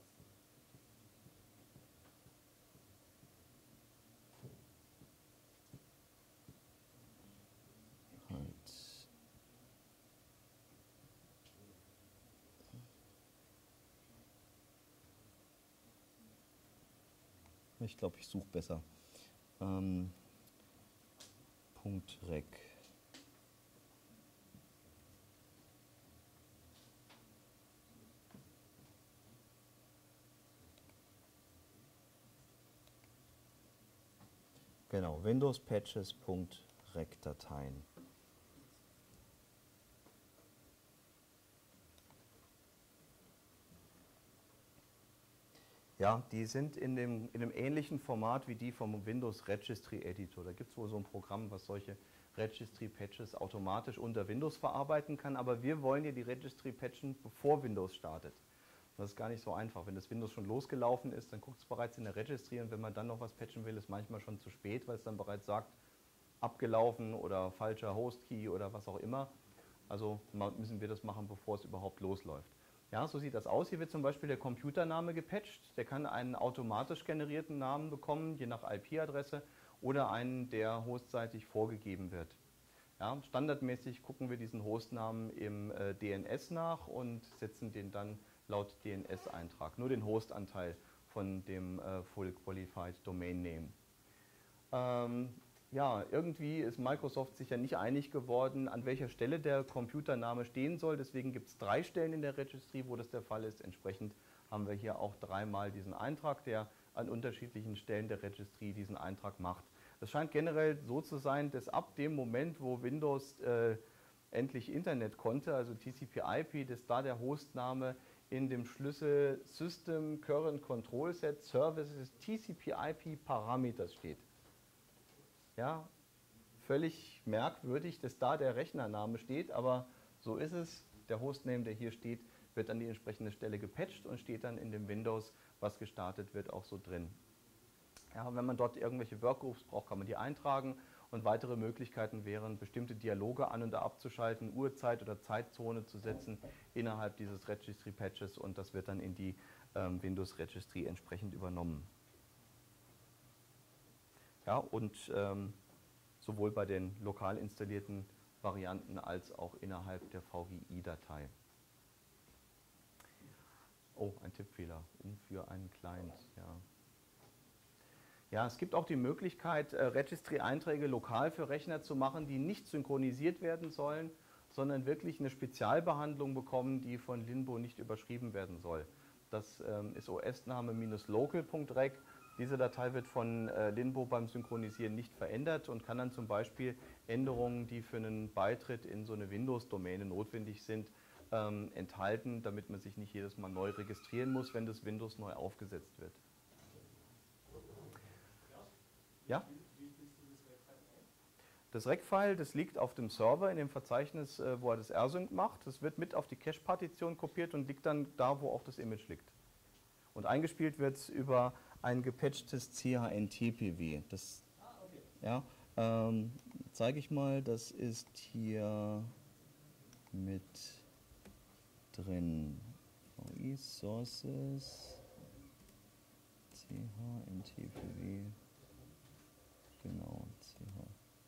A: Halt. Ich glaube, ich suche besser. Ähm, Punkt Rec. Genau, Windows Patches.rec Dateien. Ja, die sind in dem, in einem ähnlichen Format wie die vom Windows Registry Editor. Da gibt es wohl so ein Programm, was solche Registry Patches automatisch unter Windows verarbeiten kann, aber wir wollen ja die Registry patchen, bevor Windows startet. Das ist gar nicht so einfach. Wenn das Windows schon losgelaufen ist, dann guckt es bereits in der Registry und wenn man dann noch was patchen will, ist manchmal schon zu spät, weil es dann bereits sagt, abgelaufen oder falscher Host-Key oder was auch immer. Also müssen wir das machen, bevor es überhaupt losläuft. Ja, so sieht das aus. Hier wird zum Beispiel der Computername gepatcht. Der kann einen automatisch generierten Namen bekommen, je nach I P-Adresse, oder einen, der hostseitig vorgegeben wird. Ja, standardmäßig gucken wir diesen Hostnamen im äh, D N S nach und setzen den dann laut D N S-Eintrag, nur den Hostanteil von dem äh, Full Qualified Domain Name. Ähm, ja, irgendwie ist Microsoft sich ja nicht einig geworden, an welcher Stelle der Computername stehen soll. Deswegen gibt es drei Stellen in der Registry, wo das der Fall ist. Entsprechend haben wir hier auch dreimal diesen Eintrag, der an unterschiedlichen Stellen der Registry diesen Eintrag macht. Es scheint generell so zu sein, dass ab dem Moment, wo Windows äh, endlich Internet konnte, also T C P I P, dass da der Hostname in dem Schlüssel System Current Control Set Services T C P I P Parameters steht. Ja, völlig merkwürdig, dass da der Rechnername steht, aber so ist es. Der Hostname, der hier steht, wird an die entsprechende Stelle gepatcht und steht dann in dem Windows, was gestartet wird, auch so drin. Ja, wenn man dort irgendwelche Workgroups braucht, kann man die eintragen und weitere Möglichkeiten wären, bestimmte Dialoge an- und abzuschalten, Uhrzeit oder Zeitzone zu setzen innerhalb dieses Registry Patches und das wird dann in die ähm, Windows Registry entsprechend übernommen. Ja, und ähm, sowohl bei den lokal installierten Varianten als auch innerhalb der V G I-Datei. Oh, ein Tippfehler, um für einen Client, ja. Ja, es gibt auch die Möglichkeit, äh, Registry-Einträge lokal für Rechner zu machen, die nicht synchronisiert werden sollen, sondern wirklich eine Spezialbehandlung bekommen, die von Linbo nicht überschrieben werden soll. Das ähm, ist O S-Name-local punkt rec. Diese Datei wird von äh, Linbo beim Synchronisieren nicht verändert und kann dann zum Beispiel Änderungen, die für einen Beitritt in so eine Windows-Domäne notwendig sind, ähm, enthalten, damit man sich nicht jedes Mal neu registrieren muss, wenn das Windows neu aufgesetzt wird. Ja? Das Rec-File, das liegt auf dem Server in dem Verzeichnis, äh, wo er das R Sync macht. Das wird mit auf die Cache-Partition kopiert und liegt dann da, wo auch das Image liegt. Und eingespielt wird es über ein gepatchtes C H N T P W. Das ja, ähm, zeige ich mal, das ist hier mit drin. V I Sources, C H N T P W, genau, C H.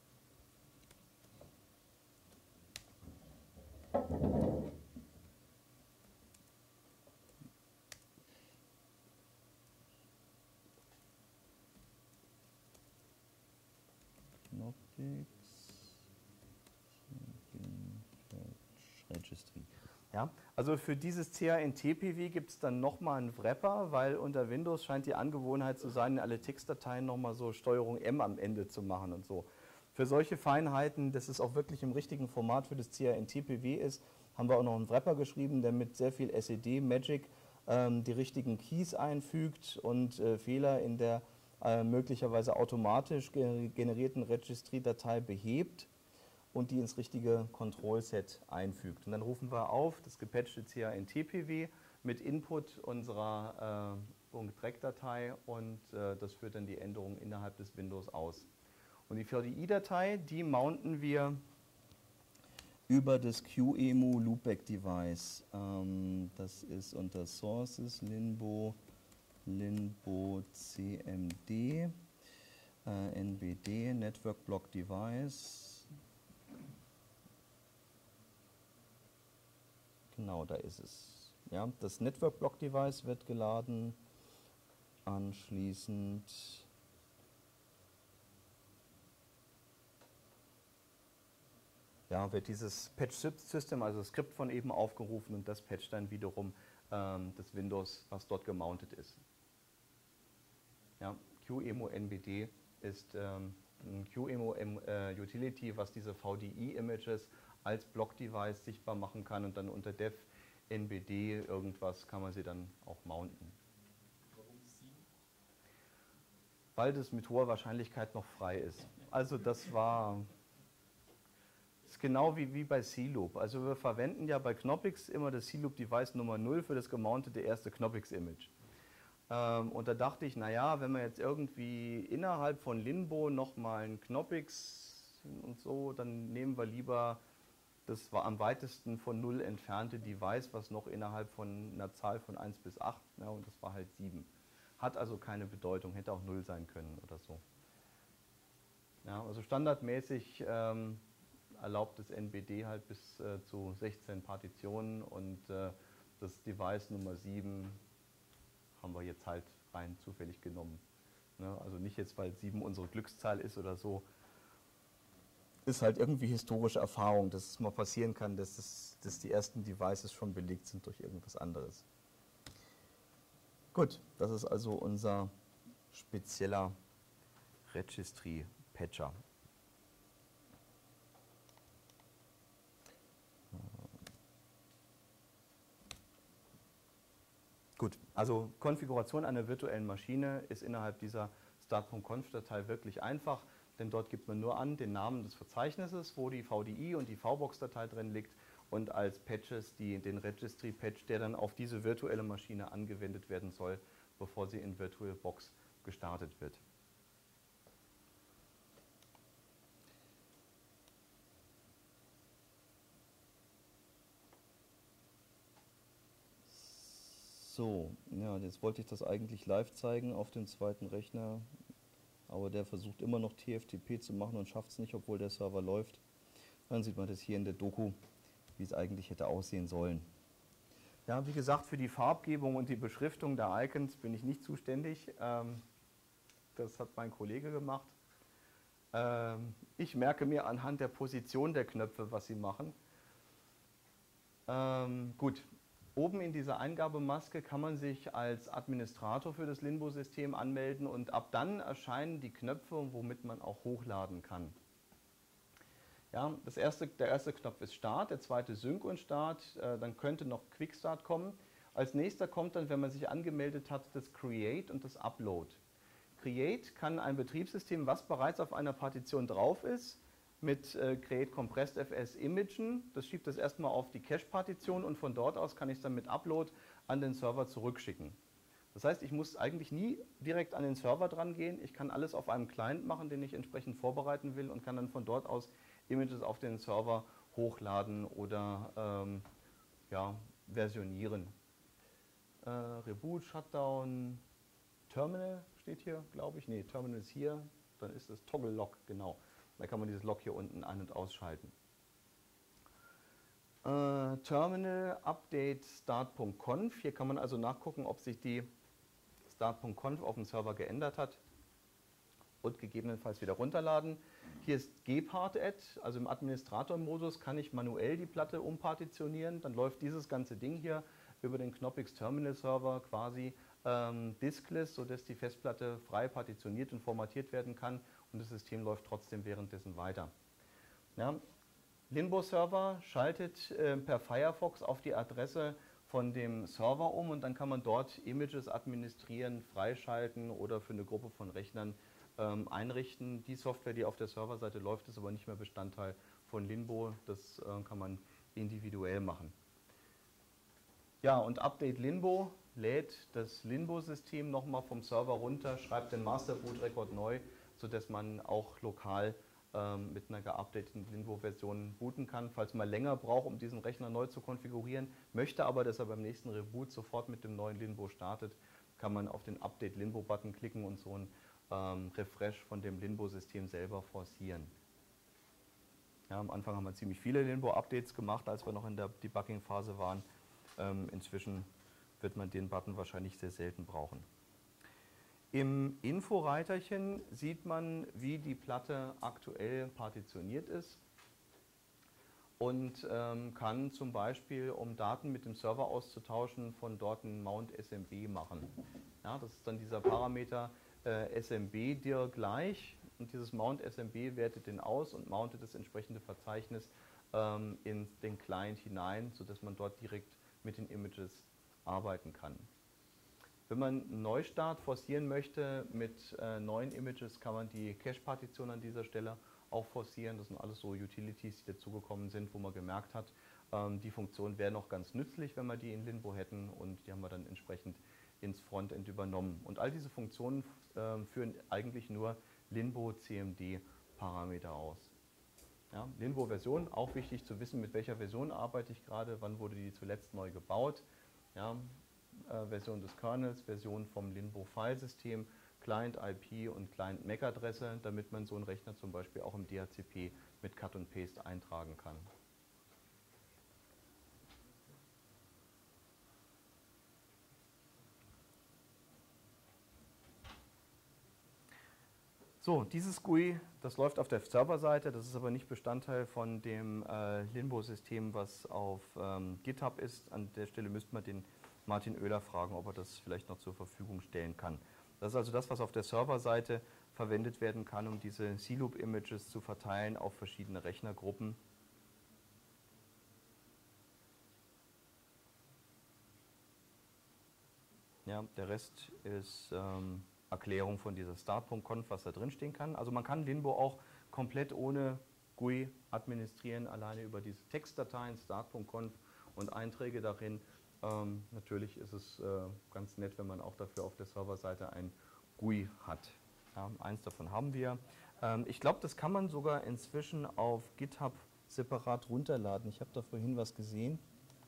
A: Registry. Ja, also für dieses C H N T P W gibt es dann nochmal einen Wrapper, weil unter Windows scheint die Angewohnheit zu sein, alle Textdateien nochmal so Steuerung M am Ende zu machen und so. Für solche Feinheiten, dass es auch wirklich im richtigen Format für das C H N T P W ist, haben wir auch noch einen Wrapper geschrieben, der mit sehr viel S E D Magic ähm, die richtigen Keys einfügt und äh, Fehler in der äh, möglicherweise automatisch generierten Registry-Datei behebt und die ins richtige Control-Set einfügt. Und dann rufen wir auf das gepatchte C H N T P W mit Input unserer äh, .rec-Datei und äh, das führt dann die Änderungen innerhalb des Windows aus. Und die V D I-Datei, die mounten wir über das Q E M U Loopback-Device. Ähm, das ist unter Sources, Linbo, Linbo C M D, äh, N B D, Network Block Device. Genau, da ist es. Ja, das Network Block Device wird geladen. Anschließend ja, wird dieses Patch System, also das Skript von eben aufgerufen und das patcht dann wiederum ähm, das Windows, was dort gemountet ist. Ja, Q E M U N B D ist ähm, ein Q E M U äh, Utility, was diese V D I-Images als Block-Device sichtbar machen kann und dann unter dev N B D irgendwas kann man sie dann auch mounten.
B: Warum sieben?
A: Weil das mit hoher Wahrscheinlichkeit noch frei ist. Also das war das ist genau wie, wie bei C-Loop. Also wir verwenden ja bei Knoppix immer das C-Loop-Device Nummer null für das gemountete erste Knoppix-Image. Ähm, und da dachte ich, naja, wenn wir jetzt irgendwie innerhalb von Linbo nochmal ein Knoppix und so, dann nehmen wir lieber das war am weitesten von null entfernte Device, was noch innerhalb von einer Zahl von eins bis acht, ja, und das war halt sieben. Hat also keine Bedeutung, hätte auch null sein können oder so. Ja, also standardmäßig ähm, erlaubt das N B D halt bis äh, zu sechzehn Partitionen und äh, das Device Nummer sieben haben wir jetzt halt rein zufällig genommen. Ne? Also nicht jetzt, weil sieben unsere Glückszahl ist oder so. Ist halt irgendwie historische Erfahrung, dass es mal passieren kann, dass, es, dass die ersten Devices schon belegt sind durch irgendwas anderes. Gut, das ist also unser spezieller Registry-Patcher. Gut, also Konfiguration einer virtuellen Maschine ist innerhalb dieser start.conf-Datei wirklich einfach, denn dort gibt man nur an den Namen des Verzeichnisses, wo die V D I und die V BOX-Datei drin liegt und als Patches die, den Registry-Patch, der dann auf diese virtuelle Maschine angewendet werden soll, bevor sie in VirtualBox gestartet wird. So, ja, jetzt wollte ich das eigentlich live zeigen auf dem zweiten Rechner, aber der versucht immer noch T F T P zu machen und schafft es nicht, obwohl der Server läuft. Dann sieht man das hier in der Doku, wie es eigentlich hätte aussehen sollen. Ja, wie gesagt, für die Farbgebung und die Beschriftung der Icons bin ich nicht zuständig. Ähm, das hat mein Kollege gemacht. Ähm, ich merke mir anhand der Position der Knöpfe, was sie machen. Ähm, gut. Oben in dieser Eingabemaske kann man sich als Administrator für das Linbo-System anmelden und ab dann erscheinen die Knöpfe, womit man auch hochladen kann. Ja, das erste, der erste Knopf ist Start, der zweite Sync und Start, äh, dann könnte noch Quickstart kommen. Als nächster kommt dann, wenn man sich angemeldet hat, das Create und das Upload. Create kann ein Betriebssystem, was bereits auf einer Partition drauf ist, mit äh, Create Compressed F S imagen. Das schiebt das erstmal auf die Cache-Partition und von dort aus kann ich es dann mit Upload an den Server zurückschicken. Das heißt, ich muss eigentlich nie direkt an den Server dran gehen. Ich kann alles auf einem Client machen, den ich entsprechend vorbereiten will und kann dann von dort aus Images auf den Server hochladen oder ähm, ja, versionieren. Äh, Reboot, Shutdown, Terminal steht hier, glaube ich. Ne, Terminal ist hier. Dann ist es Toggle Lock, genau. Da kann man dieses Lock hier unten ein- und ausschalten. Äh, Terminal Update Start.conf. Hier kann man also nachgucken, ob sich die Start.conf auf dem Server geändert hat und gegebenenfalls wieder runterladen. Hier ist Gpart-Add, also im Administrator-Modus kann ich manuell die Platte umpartitionieren. Dann läuft dieses ganze Ding hier über den Knoppix Terminal Server quasi ähm, diskless, sodass die Festplatte frei partitioniert und formatiert werden kann und das System läuft trotzdem währenddessen weiter. Ja. Linbo-Server schaltet äh, per Firefox auf die Adresse von dem Server um und dann kann man dort Images administrieren, freischalten oder für eine Gruppe von Rechnern ähm, einrichten. Die Software, die auf der Serverseite läuft, ist aber nicht mehr Bestandteil von Linbo. Das äh, kann man individuell machen. Ja, und Update Linbo lädt das Linbo-System nochmal vom Server runter, schreibt den Master Boot Record neu, sodass man auch lokal ähm, mit einer geupdateten Linbo-Version booten kann. Falls man länger braucht, um diesen Rechner neu zu konfigurieren, möchte aber, dass er beim nächsten Reboot sofort mit dem neuen Linbo startet, kann man auf den Update Linbo-Button klicken und so einen ähm, Refresh von dem Linbo-System selber forcieren. Ja, am Anfang haben wir ziemlich viele Linbo-Updates gemacht, als wir noch in der Debugging-Phase waren. Ähm, inzwischen wird man den Button wahrscheinlich sehr selten brauchen. Im Inforeiterchen sieht man, wie die Platte aktuell partitioniert ist und ähm, kann zum Beispiel, um Daten mit dem Server auszutauschen, von dort einen Mount S M B machen. Ja, das ist dann dieser Parameter äh, S M B dir gleich und dieses Mount S M B wertet den aus und mountet das entsprechende Verzeichnis ähm, in den Client hinein, sodass man dort direkt mit den Images arbeiten kann. Wenn man einen Neustart forcieren möchte mit äh, neuen Images, kann man die Cache-Partition an dieser Stelle auch forcieren. Das sind alles so Utilities, die dazugekommen sind, wo man gemerkt hat, ähm, die Funktion wäre noch ganz nützlich, wenn wir die in Linbo hätten und die haben wir dann entsprechend ins Frontend übernommen. Und all diese Funktionen äh, führen eigentlich nur Linbo-C M D-Parameter aus. Ja, Linbo-Version, auch wichtig zu wissen, mit welcher Version arbeite ich gerade, wann wurde die zuletzt neu gebaut. Ja, äh, Version des Kernels, Version vom Linbo-Filesystem, Client I P und Client M A C-Adresse, damit man so einen Rechner zum Beispiel auch im D H C P mit Cut und Paste eintragen kann. So, dieses G U I, das läuft auf der Serverseite, das ist aber nicht Bestandteil von dem äh, Linbo-System, was auf ähm, GitHub ist. An der Stelle müsste man den Martin Oehler fragen, ob er das vielleicht noch zur Verfügung stellen kann. Das ist also das, was auf der Serverseite verwendet werden kann, um diese C-Loop-Images zu verteilen auf verschiedene Rechnergruppen. Ja, der Rest ist ähm, Erklärung von dieser start.conf, was da drin stehen kann. Also man kann Linbo auch komplett ohne G U I administrieren, alleine über diese Textdateien, start.conf und Einträge darin. Ähm, natürlich ist es äh, ganz nett, wenn man auch dafür auf der Serverseite ein G U I hat. Ja, eins davon haben wir. Ähm, ich glaube, das kann man sogar inzwischen auf GitHub separat runterladen. Ich habe da vorhin was gesehen.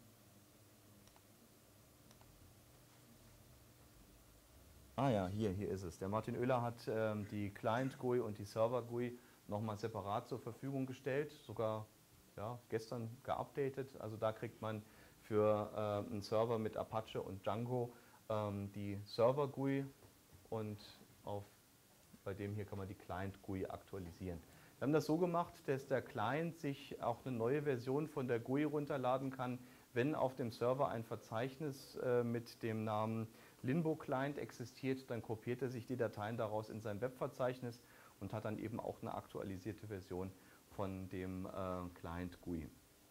A: Ah ja, hier, hier ist es. Der Martin Oehler hat ähm, die Client-G U I und die Server-G U I nochmal separat zur Verfügung gestellt, sogar ja, gestern geupdatet. Also da kriegt man für äh, einen Server mit Apache und Django ähm, die Server-G U I und auf, bei dem hier kann man die Client-G U I aktualisieren. Wir haben das so gemacht, dass der Client sich auch eine neue Version von der G U I runterladen kann, wenn auf dem Server ein Verzeichnis äh, mit dem Namen Linbo Client existiert, dann kopiert er sich die Dateien daraus in sein Webverzeichnis und hat dann eben auch eine aktualisierte Version von dem äh, Client G U I.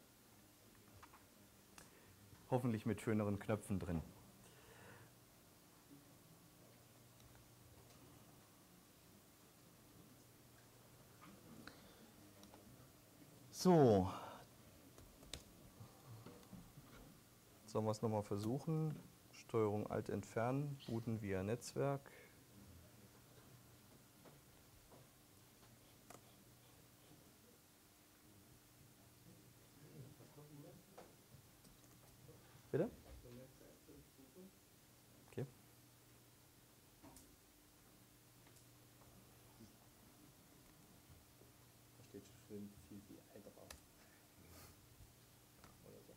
A: Hoffentlich mit schöneren Knöpfen drin. So. Sollen wir es nochmal versuchen? Steuerung Alt entfernen, booten via Netzwerk. Bitte? Okay.
B: Da steht schon schön viel wie ein drauf. Oder so.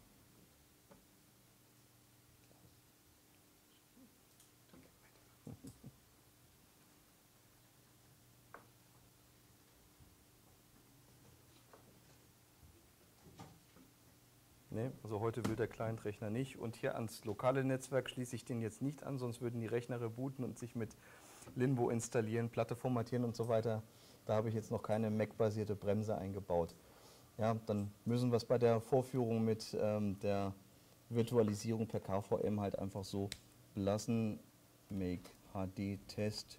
A: Nee, also heute will der Client-Rechner nicht. Und hier ans lokale Netzwerk schließe ich den jetzt nicht an, sonst würden die Rechner rebooten und sich mit Linbo installieren, Platte formatieren und so weiter. Da habe ich jetzt noch keine Mac-basierte Bremse eingebaut. Ja, dann müssen wir es bei der Vorführung mit ähm, der Virtualisierung per K V M halt einfach so belassen. Make H D Test.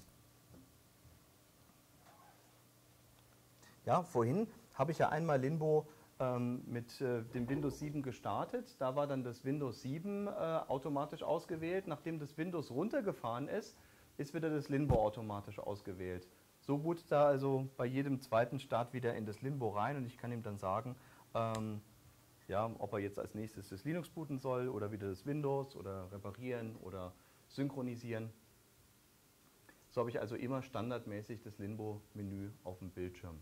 A: Ja, vorhin habe ich ja einmal Linbo ähm, mit äh, dem Windows sieben gestartet. Da war dann das Windows sieben äh, automatisch ausgewählt. Nachdem das Windows runtergefahren ist, ist wieder das Linbo automatisch ausgewählt. So bootet er also bei jedem zweiten Start wieder in das Linbo rein und ich kann ihm dann sagen, ähm, ja, ob er jetzt als nächstes das Linux booten soll oder wieder das Windows oder reparieren oder synchronisieren. So habe ich also immer standardmäßig das Linbo-Menü auf dem Bildschirm.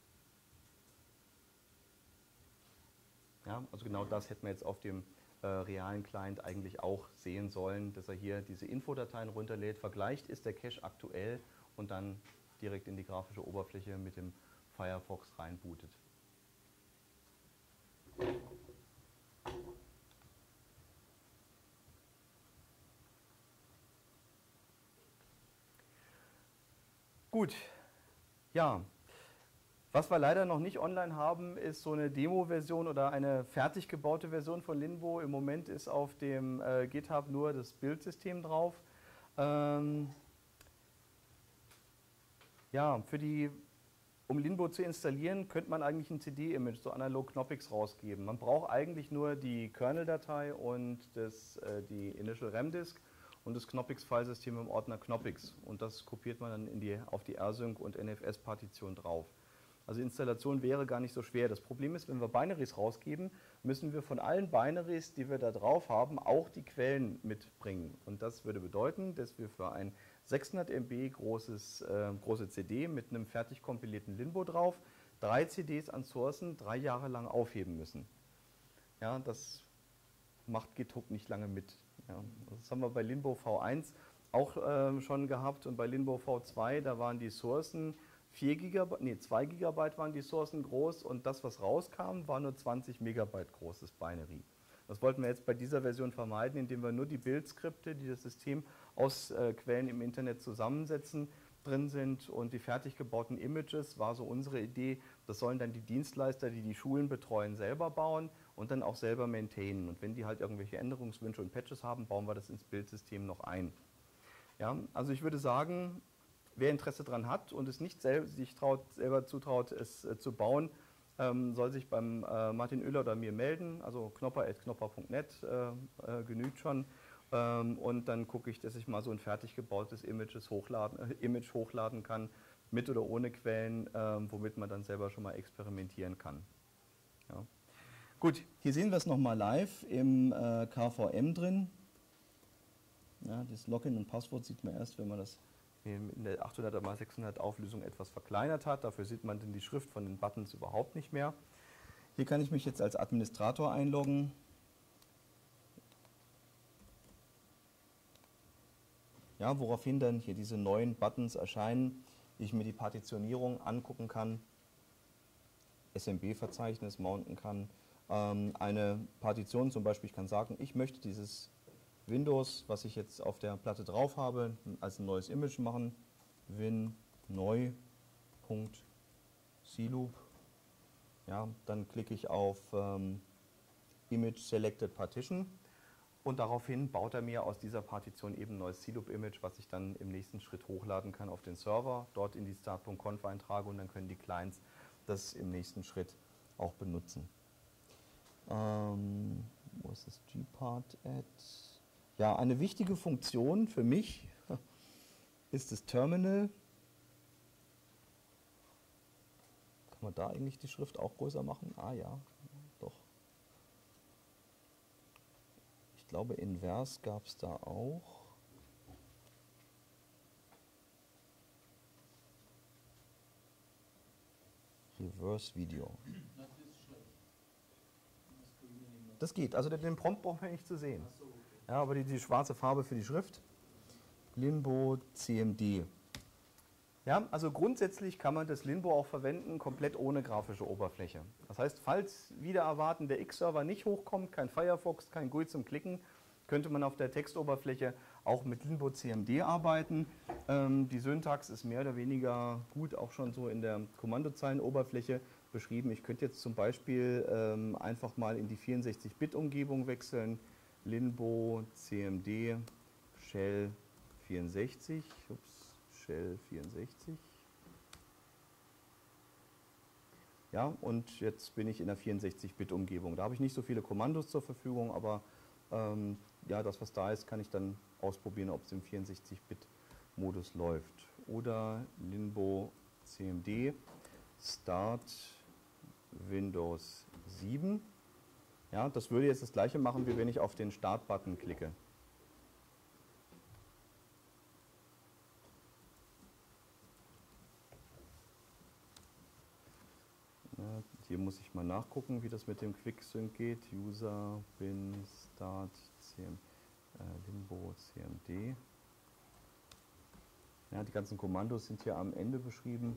A: Ja, also genau das hätten wir jetzt auf dem äh, realen Client eigentlich auch sehen sollen, dass er hier diese Infodateien runterlädt, vergleicht, ist der Cache aktuell und dann direkt in die grafische Oberfläche mit dem Firefox reinbootet. Gut, ja. Was wir leider noch nicht online haben, ist so eine Demo-Version oder eine fertig gebaute Version von Linbo. Im Moment ist auf dem äh, GitHub nur das Bildsystem drauf. Ähm, ja, für die, um Linbo zu installieren, könnte man eigentlich ein C D-Image, so analog Knoppix, rausgeben. Man braucht eigentlich nur die Kernel-Datei und das, äh, die Initial RAM-Disk und das Knoppix-Filesystem im Ordner Knoppix. Und das kopiert man dann in die, auf die R Sync und N F S-Partition drauf. Also Installation wäre gar nicht so schwer. Das Problem ist, wenn wir Binaries rausgeben, müssen wir von allen Binaries, die wir da drauf haben, auch die Quellen mitbringen. Und das würde bedeuten, dass wir für ein sechshundert Megabyte großes, äh, große C D mit einem fertig kompilierten Linbo drauf, drei C Ds an Sourcen, drei Jahre lang aufheben müssen. Ja, das macht GitHub nicht lange mit. Ja, das haben wir bei Linbo V eins auch äh, schon gehabt und bei Linbo V zwei, da waren die Sourcen vier Gigabyte, nee, zwei Gigabyte waren die Sourcen groß und das, was rauskam, war nur zwanzig Megabyte großes Binary. Das wollten wir jetzt bei dieser Version vermeiden, indem wir nur die Bildskripte, die das System aus äh, Quellen im Internet zusammensetzen, drin sind und die fertig gebauten Images, war so unsere Idee, das sollen dann die Dienstleister, die die Schulen betreuen, selber bauen und dann auch selber maintainen. Und wenn die halt irgendwelche Änderungswünsche und Patches haben, bauen wir das ins Bildsystem noch ein. Ja, also ich würde sagen, wer Interesse daran hat und es nicht selber, sich traut, selber zutraut, es äh, zu bauen, ähm, soll sich beim äh, Martin Oehler oder mir melden, also knopper at knopper punkt net, äh, äh, genügt schon. Ähm, und dann gucke ich, dass ich mal so ein fertig gebautes Images hochladen, äh, Image hochladen kann, mit oder ohne Quellen, ähm, womit man dann selber schon mal experimentieren kann. Ja. Gut, hier sehen wir es nochmal live im äh, K V M drin. Ja, das Login und Passwort sieht man erst, wenn man das in der achthunderter mal sechshundert Auflösung etwas verkleinert hat. Dafür sieht man dann die Schrift von den Buttons überhaupt nicht mehr. Hier kann ich mich jetzt als Administrator einloggen. Ja, woraufhin dann hier diese neuen Buttons erscheinen, ich mir die Partitionierung angucken kann, S M B-Verzeichnis mounten kann. Ähm, eine Partition zum Beispiel, ich kann sagen, ich möchte dieses Windows, was ich jetzt auf der Platte drauf habe, als ein neues Image machen. Win neu.cloop. Ja, dann klicke ich auf ähm, Image Selected Partition und daraufhin baut er mir aus dieser Partition eben ein neues cloop-Image, was ich dann im nächsten Schritt hochladen kann auf den Server, dort in die start punkt conf eintrage und dann können die Clients das im nächsten Schritt auch benutzen. Ähm, wo ist das Gpart-Add? Ja, eine wichtige Funktion für mich ist das Terminal. Kann man da eigentlich die Schrift auch größer machen? Ah ja, doch. Ich glaube, Invers gab es da auch. Reverse Video. Das geht, also den Prompt braucht man nicht zu sehen. Ja, aber die, die schwarze Farbe für die Schrift. Linbo C M D. Ja, also grundsätzlich kann man das Linbo auch verwenden, komplett ohne grafische Oberfläche. Das heißt, falls wieder erwarten der X-Server nicht hochkommt, kein Firefox, kein G U I zum Klicken, könnte man auf der Textoberfläche auch mit Linbo C M D arbeiten. Ähm, die Syntax ist mehr oder weniger gut auch schon so in der Kommandozeilenoberfläche beschrieben. Ich könnte jetzt zum Beispiel ähm, einfach mal in die vierundsechzig Bit Umgebung wechseln. Linbo C M D Shell vierundsechzig. Ups, Shell vierundsechzig. Ja, und jetzt bin ich in der vierundsechzig Bit Umgebung. Da habe ich nicht so viele Kommandos zur Verfügung, aber ähm, ja, das, was da ist, kann ich dann ausprobieren, ob es im vierundsechzig Bit Modus läuft. Oder Linbo C M D Start Windows sieben. Ja, das würde jetzt das gleiche machen, wie wenn ich auf den Start-Button klicke. Ja, hier muss ich mal nachgucken, wie das mit dem Quick-Sync geht. User bin Start C M, äh, Linbo C M D. Ja, die ganzen Kommandos sind hier am Ende beschrieben.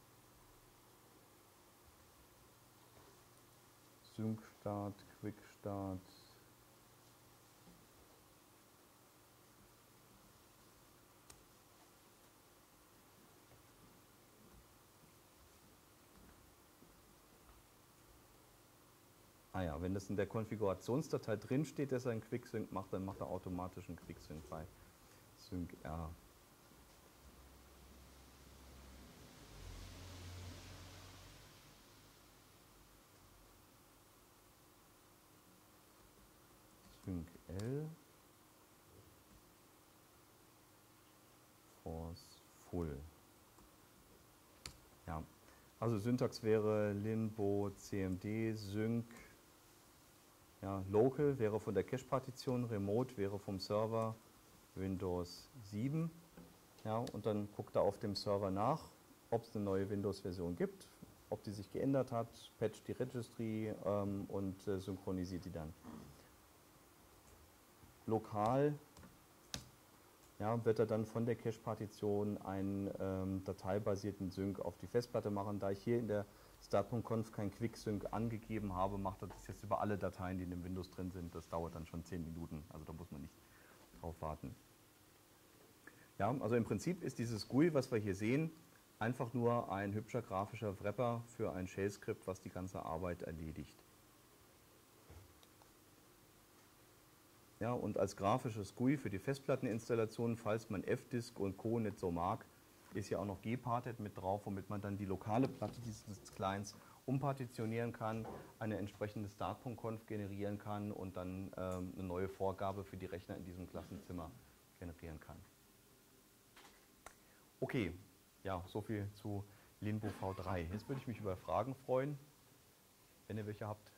A: Sync Start, Quick Start. Ah ja, wenn das in der Konfigurationsdatei drin steht, dass er einen Quick Sync macht, dann macht er automatisch einen Quick Sync bei Sync R. Sync L. Force Full. Ja, also Syntax wäre Linbo C M D, Sync. Ja, Local wäre von der Cache-Partition, Remote wäre vom Server Windows sieben. Ja, und dann guckt er auf dem Server nach, ob es eine neue Windows-Version gibt, ob die sich geändert hat, patcht die Registry ähm, und äh, synchronisiert die dann. Lokal ja, wird er dann von der Cache-Partition einen ähm, dateibasierten Sync auf die Festplatte machen. Da ich hier in der Start.conf kein Quick-Sync angegeben habe, macht er das jetzt über alle Dateien, die in dem Windows drin sind. Das dauert dann schon zehn Minuten, also da muss man nicht drauf warten. Ja, also im Prinzip ist dieses G U I, was wir hier sehen, einfach nur ein hübscher grafischer Wrapper für ein Shell-Skript, was die ganze Arbeit erledigt. Ja, und als grafisches G U I für die Festplatteninstallation, falls man F-Disk und Co. nicht so mag, ist ja auch noch Gparted mit drauf, womit man dann die lokale Platte dieses Clients umpartitionieren kann, eine entsprechende Start.conf generieren kann und dann ähm, eine neue Vorgabe für die Rechner in diesem Klassenzimmer generieren kann. Okay, ja, soviel zu Linbo V drei. Jetzt würde ich mich über Fragen freuen, wenn ihr welche habt.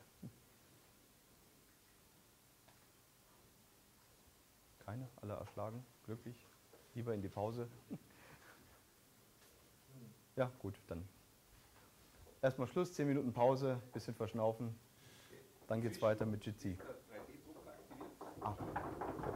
A: Keine? Alle erschlagen? Glücklich? Lieber in die Pause? Ja, gut, dann erstmal Schluss, zehn Minuten Pause, bisschen verschnaufen. Dann geht's weiter mit Jitsi. Ah.